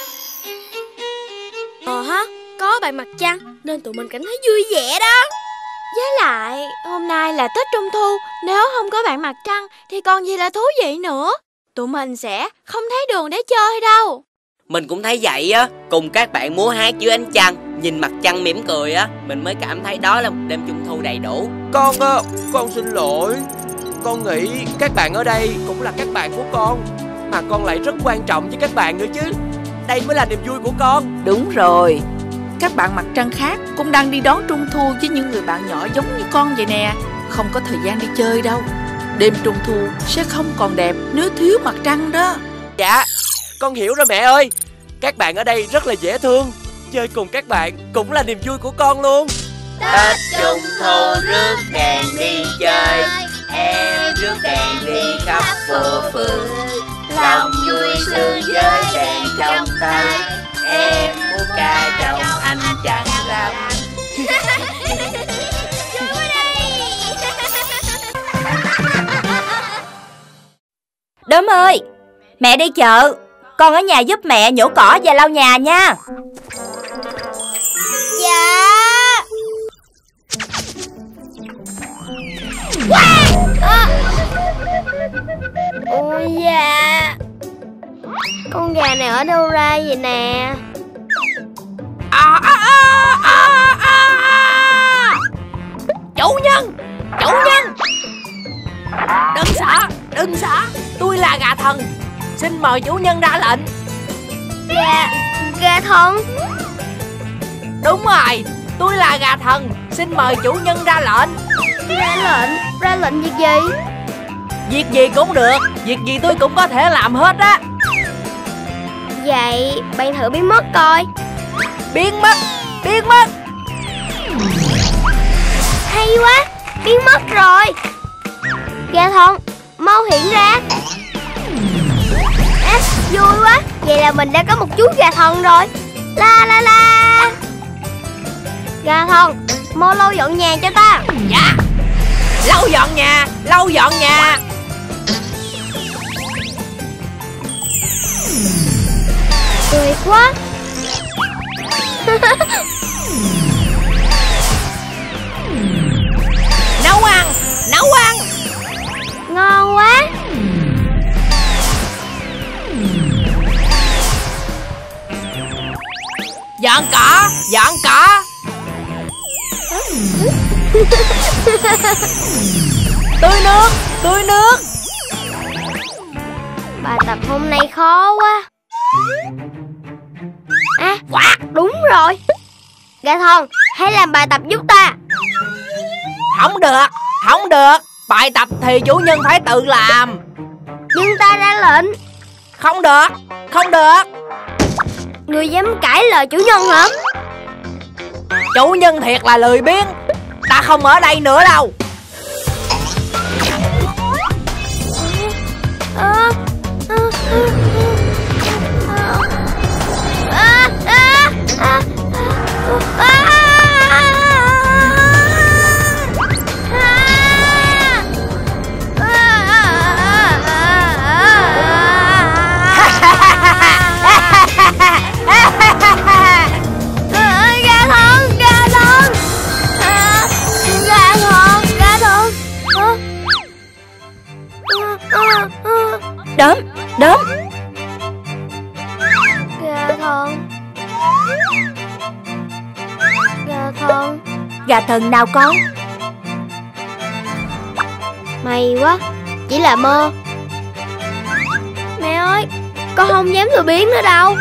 [SPEAKER 2] Có bạn mặt trăng nên tụi mình cảm thấy vui vẻ đó. Với lại hôm nay là Tết Trung Thu, nếu không có bạn mặt trăng thì còn gì là thú vị nữa. Tụi mình sẽ không thấy đường để chơi đâu.
[SPEAKER 16] Mình cũng thấy vậy á. Cùng các bạn múa hát dưới ánh trăng, nhìn mặt trăng mỉm cười á, mình mới cảm thấy đó là một đêm Trung Thu đầy đủ.
[SPEAKER 14] Con xin lỗi. Con nghĩ các bạn ở đây cũng là các bạn của con, mà con lại rất quan trọng với các bạn nữa chứ. Đây mới là niềm vui của con.
[SPEAKER 17] Đúng rồi. Các bạn mặt trăng khác cũng đang đi đón Trung Thu với những người bạn nhỏ giống như con vậy nè. Không có thời gian đi chơi đâu. Đêm Trung Thu sẽ không còn đẹp nếu thiếu mặt trăng đó.
[SPEAKER 14] Dạ, con hiểu rồi mẹ ơi. Các bạn ở đây rất là dễ thương. Chơi cùng các bạn cũng là niềm vui của con luôn.
[SPEAKER 16] Tết Trung Thu rước đèn đi chơi, em rước đèn đi khắp phố phường. Lòng vui sướng với đèn trong tay, em mua ca trong anh chẳng rằm.
[SPEAKER 1] Đốm ơi, mẹ đi chợ. Con ở nhà giúp mẹ nhổ cỏ và lau nhà nha.
[SPEAKER 13] Dạ. Wow!
[SPEAKER 2] ở đâu ra vậy nè?
[SPEAKER 13] Chủ nhân! Chủ nhân! Đừng sợ! Tôi là gà thần. Xin mời chủ nhân ra lệnh.
[SPEAKER 2] Gà thần?
[SPEAKER 13] Đúng rồi, tôi là gà thần. Xin mời chủ nhân ra lệnh.
[SPEAKER 2] Ra lệnh việc gì?
[SPEAKER 13] Việc gì cũng được, việc gì tôi cũng có thể làm hết á.
[SPEAKER 2] Vậy bạn thử biến mất coi.
[SPEAKER 13] Biến mất!
[SPEAKER 2] Hay quá, biến mất rồi. Gà thần, mau hiện ra. Vui quá, vậy là mình đã có một chú gà thần rồi. La la la. Gà thần, mau lau dọn nhà cho ta.
[SPEAKER 13] Dạ. Lau dọn nhà.
[SPEAKER 2] Tuyệt quá.
[SPEAKER 13] Nấu ăn.
[SPEAKER 2] Ngon quá.
[SPEAKER 13] Dọn cỏ. Tưới nước.
[SPEAKER 2] Bài tập hôm nay khó quá. Đúng rồi. Gà thần, hãy làm bài tập giúp ta.
[SPEAKER 13] Không được. Bài tập thì chủ nhân phải tự làm.
[SPEAKER 2] Nhưng ta ra lệnh.
[SPEAKER 13] Không được.
[SPEAKER 2] Người dám cãi lời chủ nhân hả?
[SPEAKER 13] Chủ nhân thiệt là lười biếng. Ta không ở đây nữa đâu.
[SPEAKER 1] Đốm. Gà thần nào con?
[SPEAKER 2] May quá, chỉ là mơ. Mẹ ơi, con không dám thừa biến nữa đâu.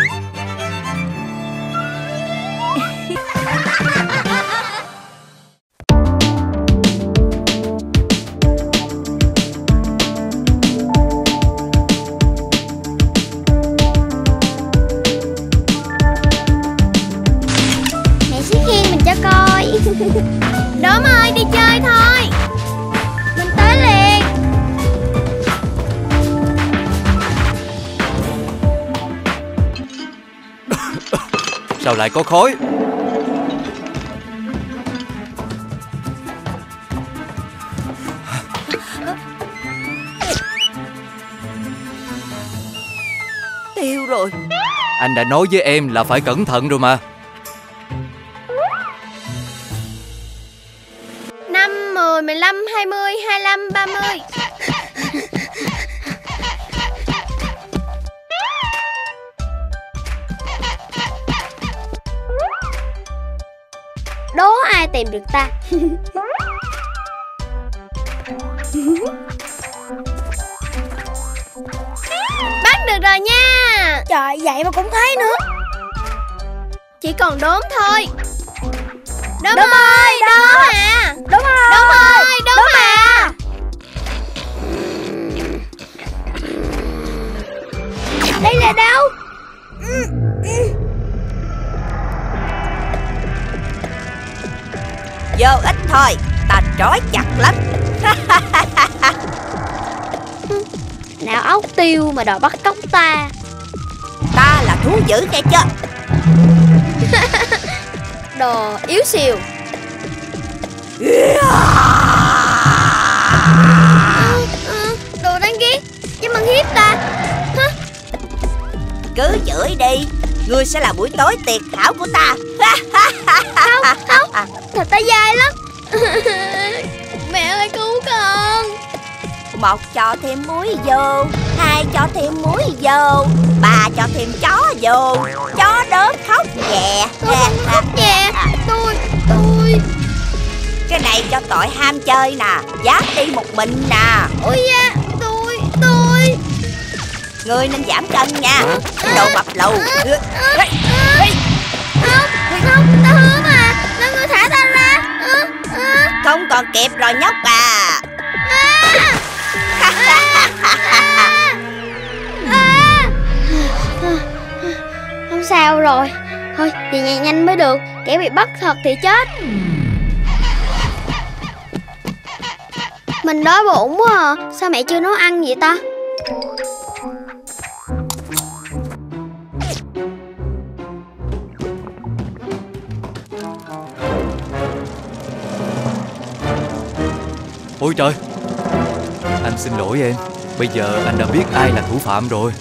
[SPEAKER 2] Đốm ơi, đi chơi thôi. Mình tới liền.
[SPEAKER 6] Sao lại có khói?
[SPEAKER 1] Tiêu rồi.
[SPEAKER 6] Anh đã nói với em là phải cẩn thận rồi mà.
[SPEAKER 2] 5, 10, 15, 20, 25, 30. Đố ai tìm được ta. Bắt được rồi nha.
[SPEAKER 8] Trời, vậy mà cũng thấy nữa.
[SPEAKER 2] Chỉ còn đốm thôi. Đốm ơi, đốm à. Đốm à. Đây là đâu?
[SPEAKER 1] Vô ích thôi, ta trói chặt lắm.
[SPEAKER 2] Nào ốc tiêu mà đòi bắt cóc ta.
[SPEAKER 1] Ta là thú dữ nghe chưa?
[SPEAKER 2] Đồ yếu xìu. Đồ đáng ghét, dám ăn hiếp ta.
[SPEAKER 1] Cứ chửi đi, ngươi sẽ là buổi tối tuyệt hảo của ta.
[SPEAKER 2] Không, thật ta dai lắm. Mẹ ơi cứu con.
[SPEAKER 1] 1 cho thêm muối vô, 2 cho thêm muối vô, 3 cho thêm chó vô, chó đớp khóc nhẹ.
[SPEAKER 2] Tôi không khóc nhẹ. Tôi
[SPEAKER 1] Cái này cho tội ham chơi nè, dám đi một mình nè.
[SPEAKER 2] Ôi da, tôi
[SPEAKER 1] Ngươi nên giảm cân nha, đồ mập lù.
[SPEAKER 2] Không, ta hứa mà. Nên ngươi thả ta ra.
[SPEAKER 1] Không còn kịp rồi nhóc à.
[SPEAKER 2] Không sao rồi. Thôi về nhà nhanh mới được, kẻ bị bắt thật thì chết. Mình đói bụng quá à. Sao mẹ chưa nấu ăn vậy ta?
[SPEAKER 6] Ôi trời, anh xin lỗi em. Bây giờ anh đã biết ai là thủ phạm rồi.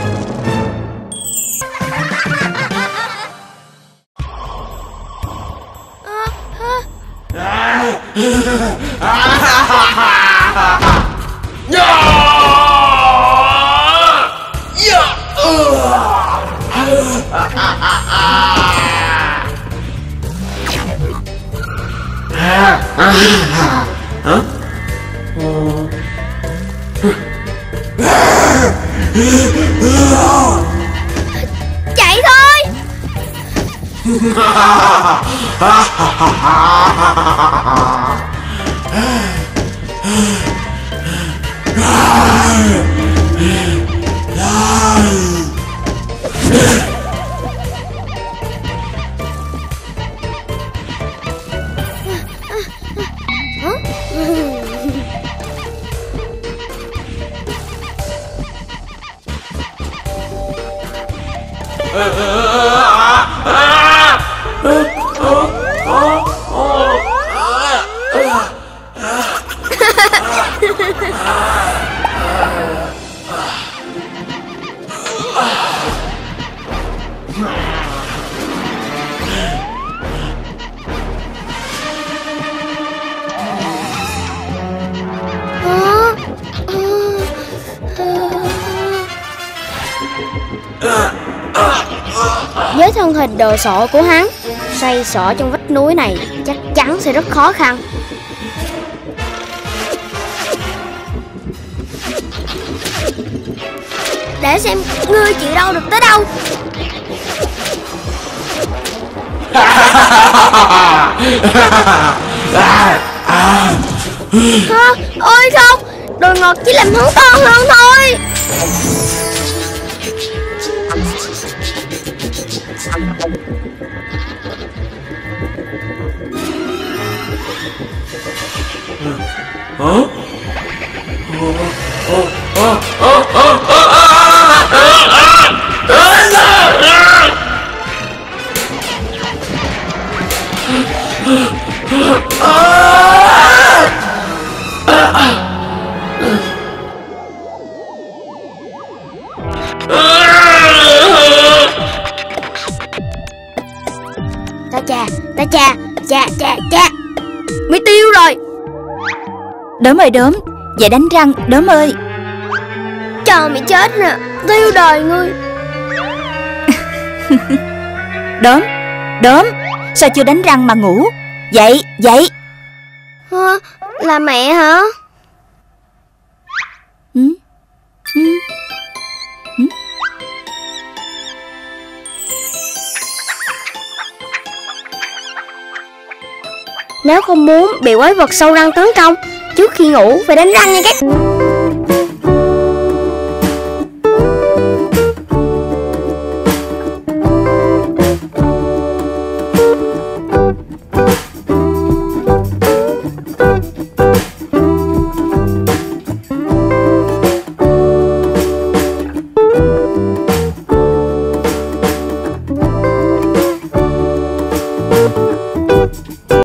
[SPEAKER 2] Chạy thôi. Với thân hình đồ sộ của hắn, xoay xỏ trong vách núi này chắc chắn sẽ rất khó khăn. Để xem ngươi chịu đâu được tới đâu. Ôi không, đồ ngọt chỉ làm hắn to hơn thôi. Chà, Mỹ tiêu rồi.
[SPEAKER 1] Đốm ơi Đốm, về đánh răng Đốm ơi.
[SPEAKER 2] Chờ mày chết nè, tiêu đời ngươi.
[SPEAKER 1] Đốm, sao chưa đánh răng mà ngủ? Dậy.
[SPEAKER 2] Là mẹ hả? Nếu không muốn bị quái vật sâu răng tấn công, trước khi ngủ phải đánh răng nha các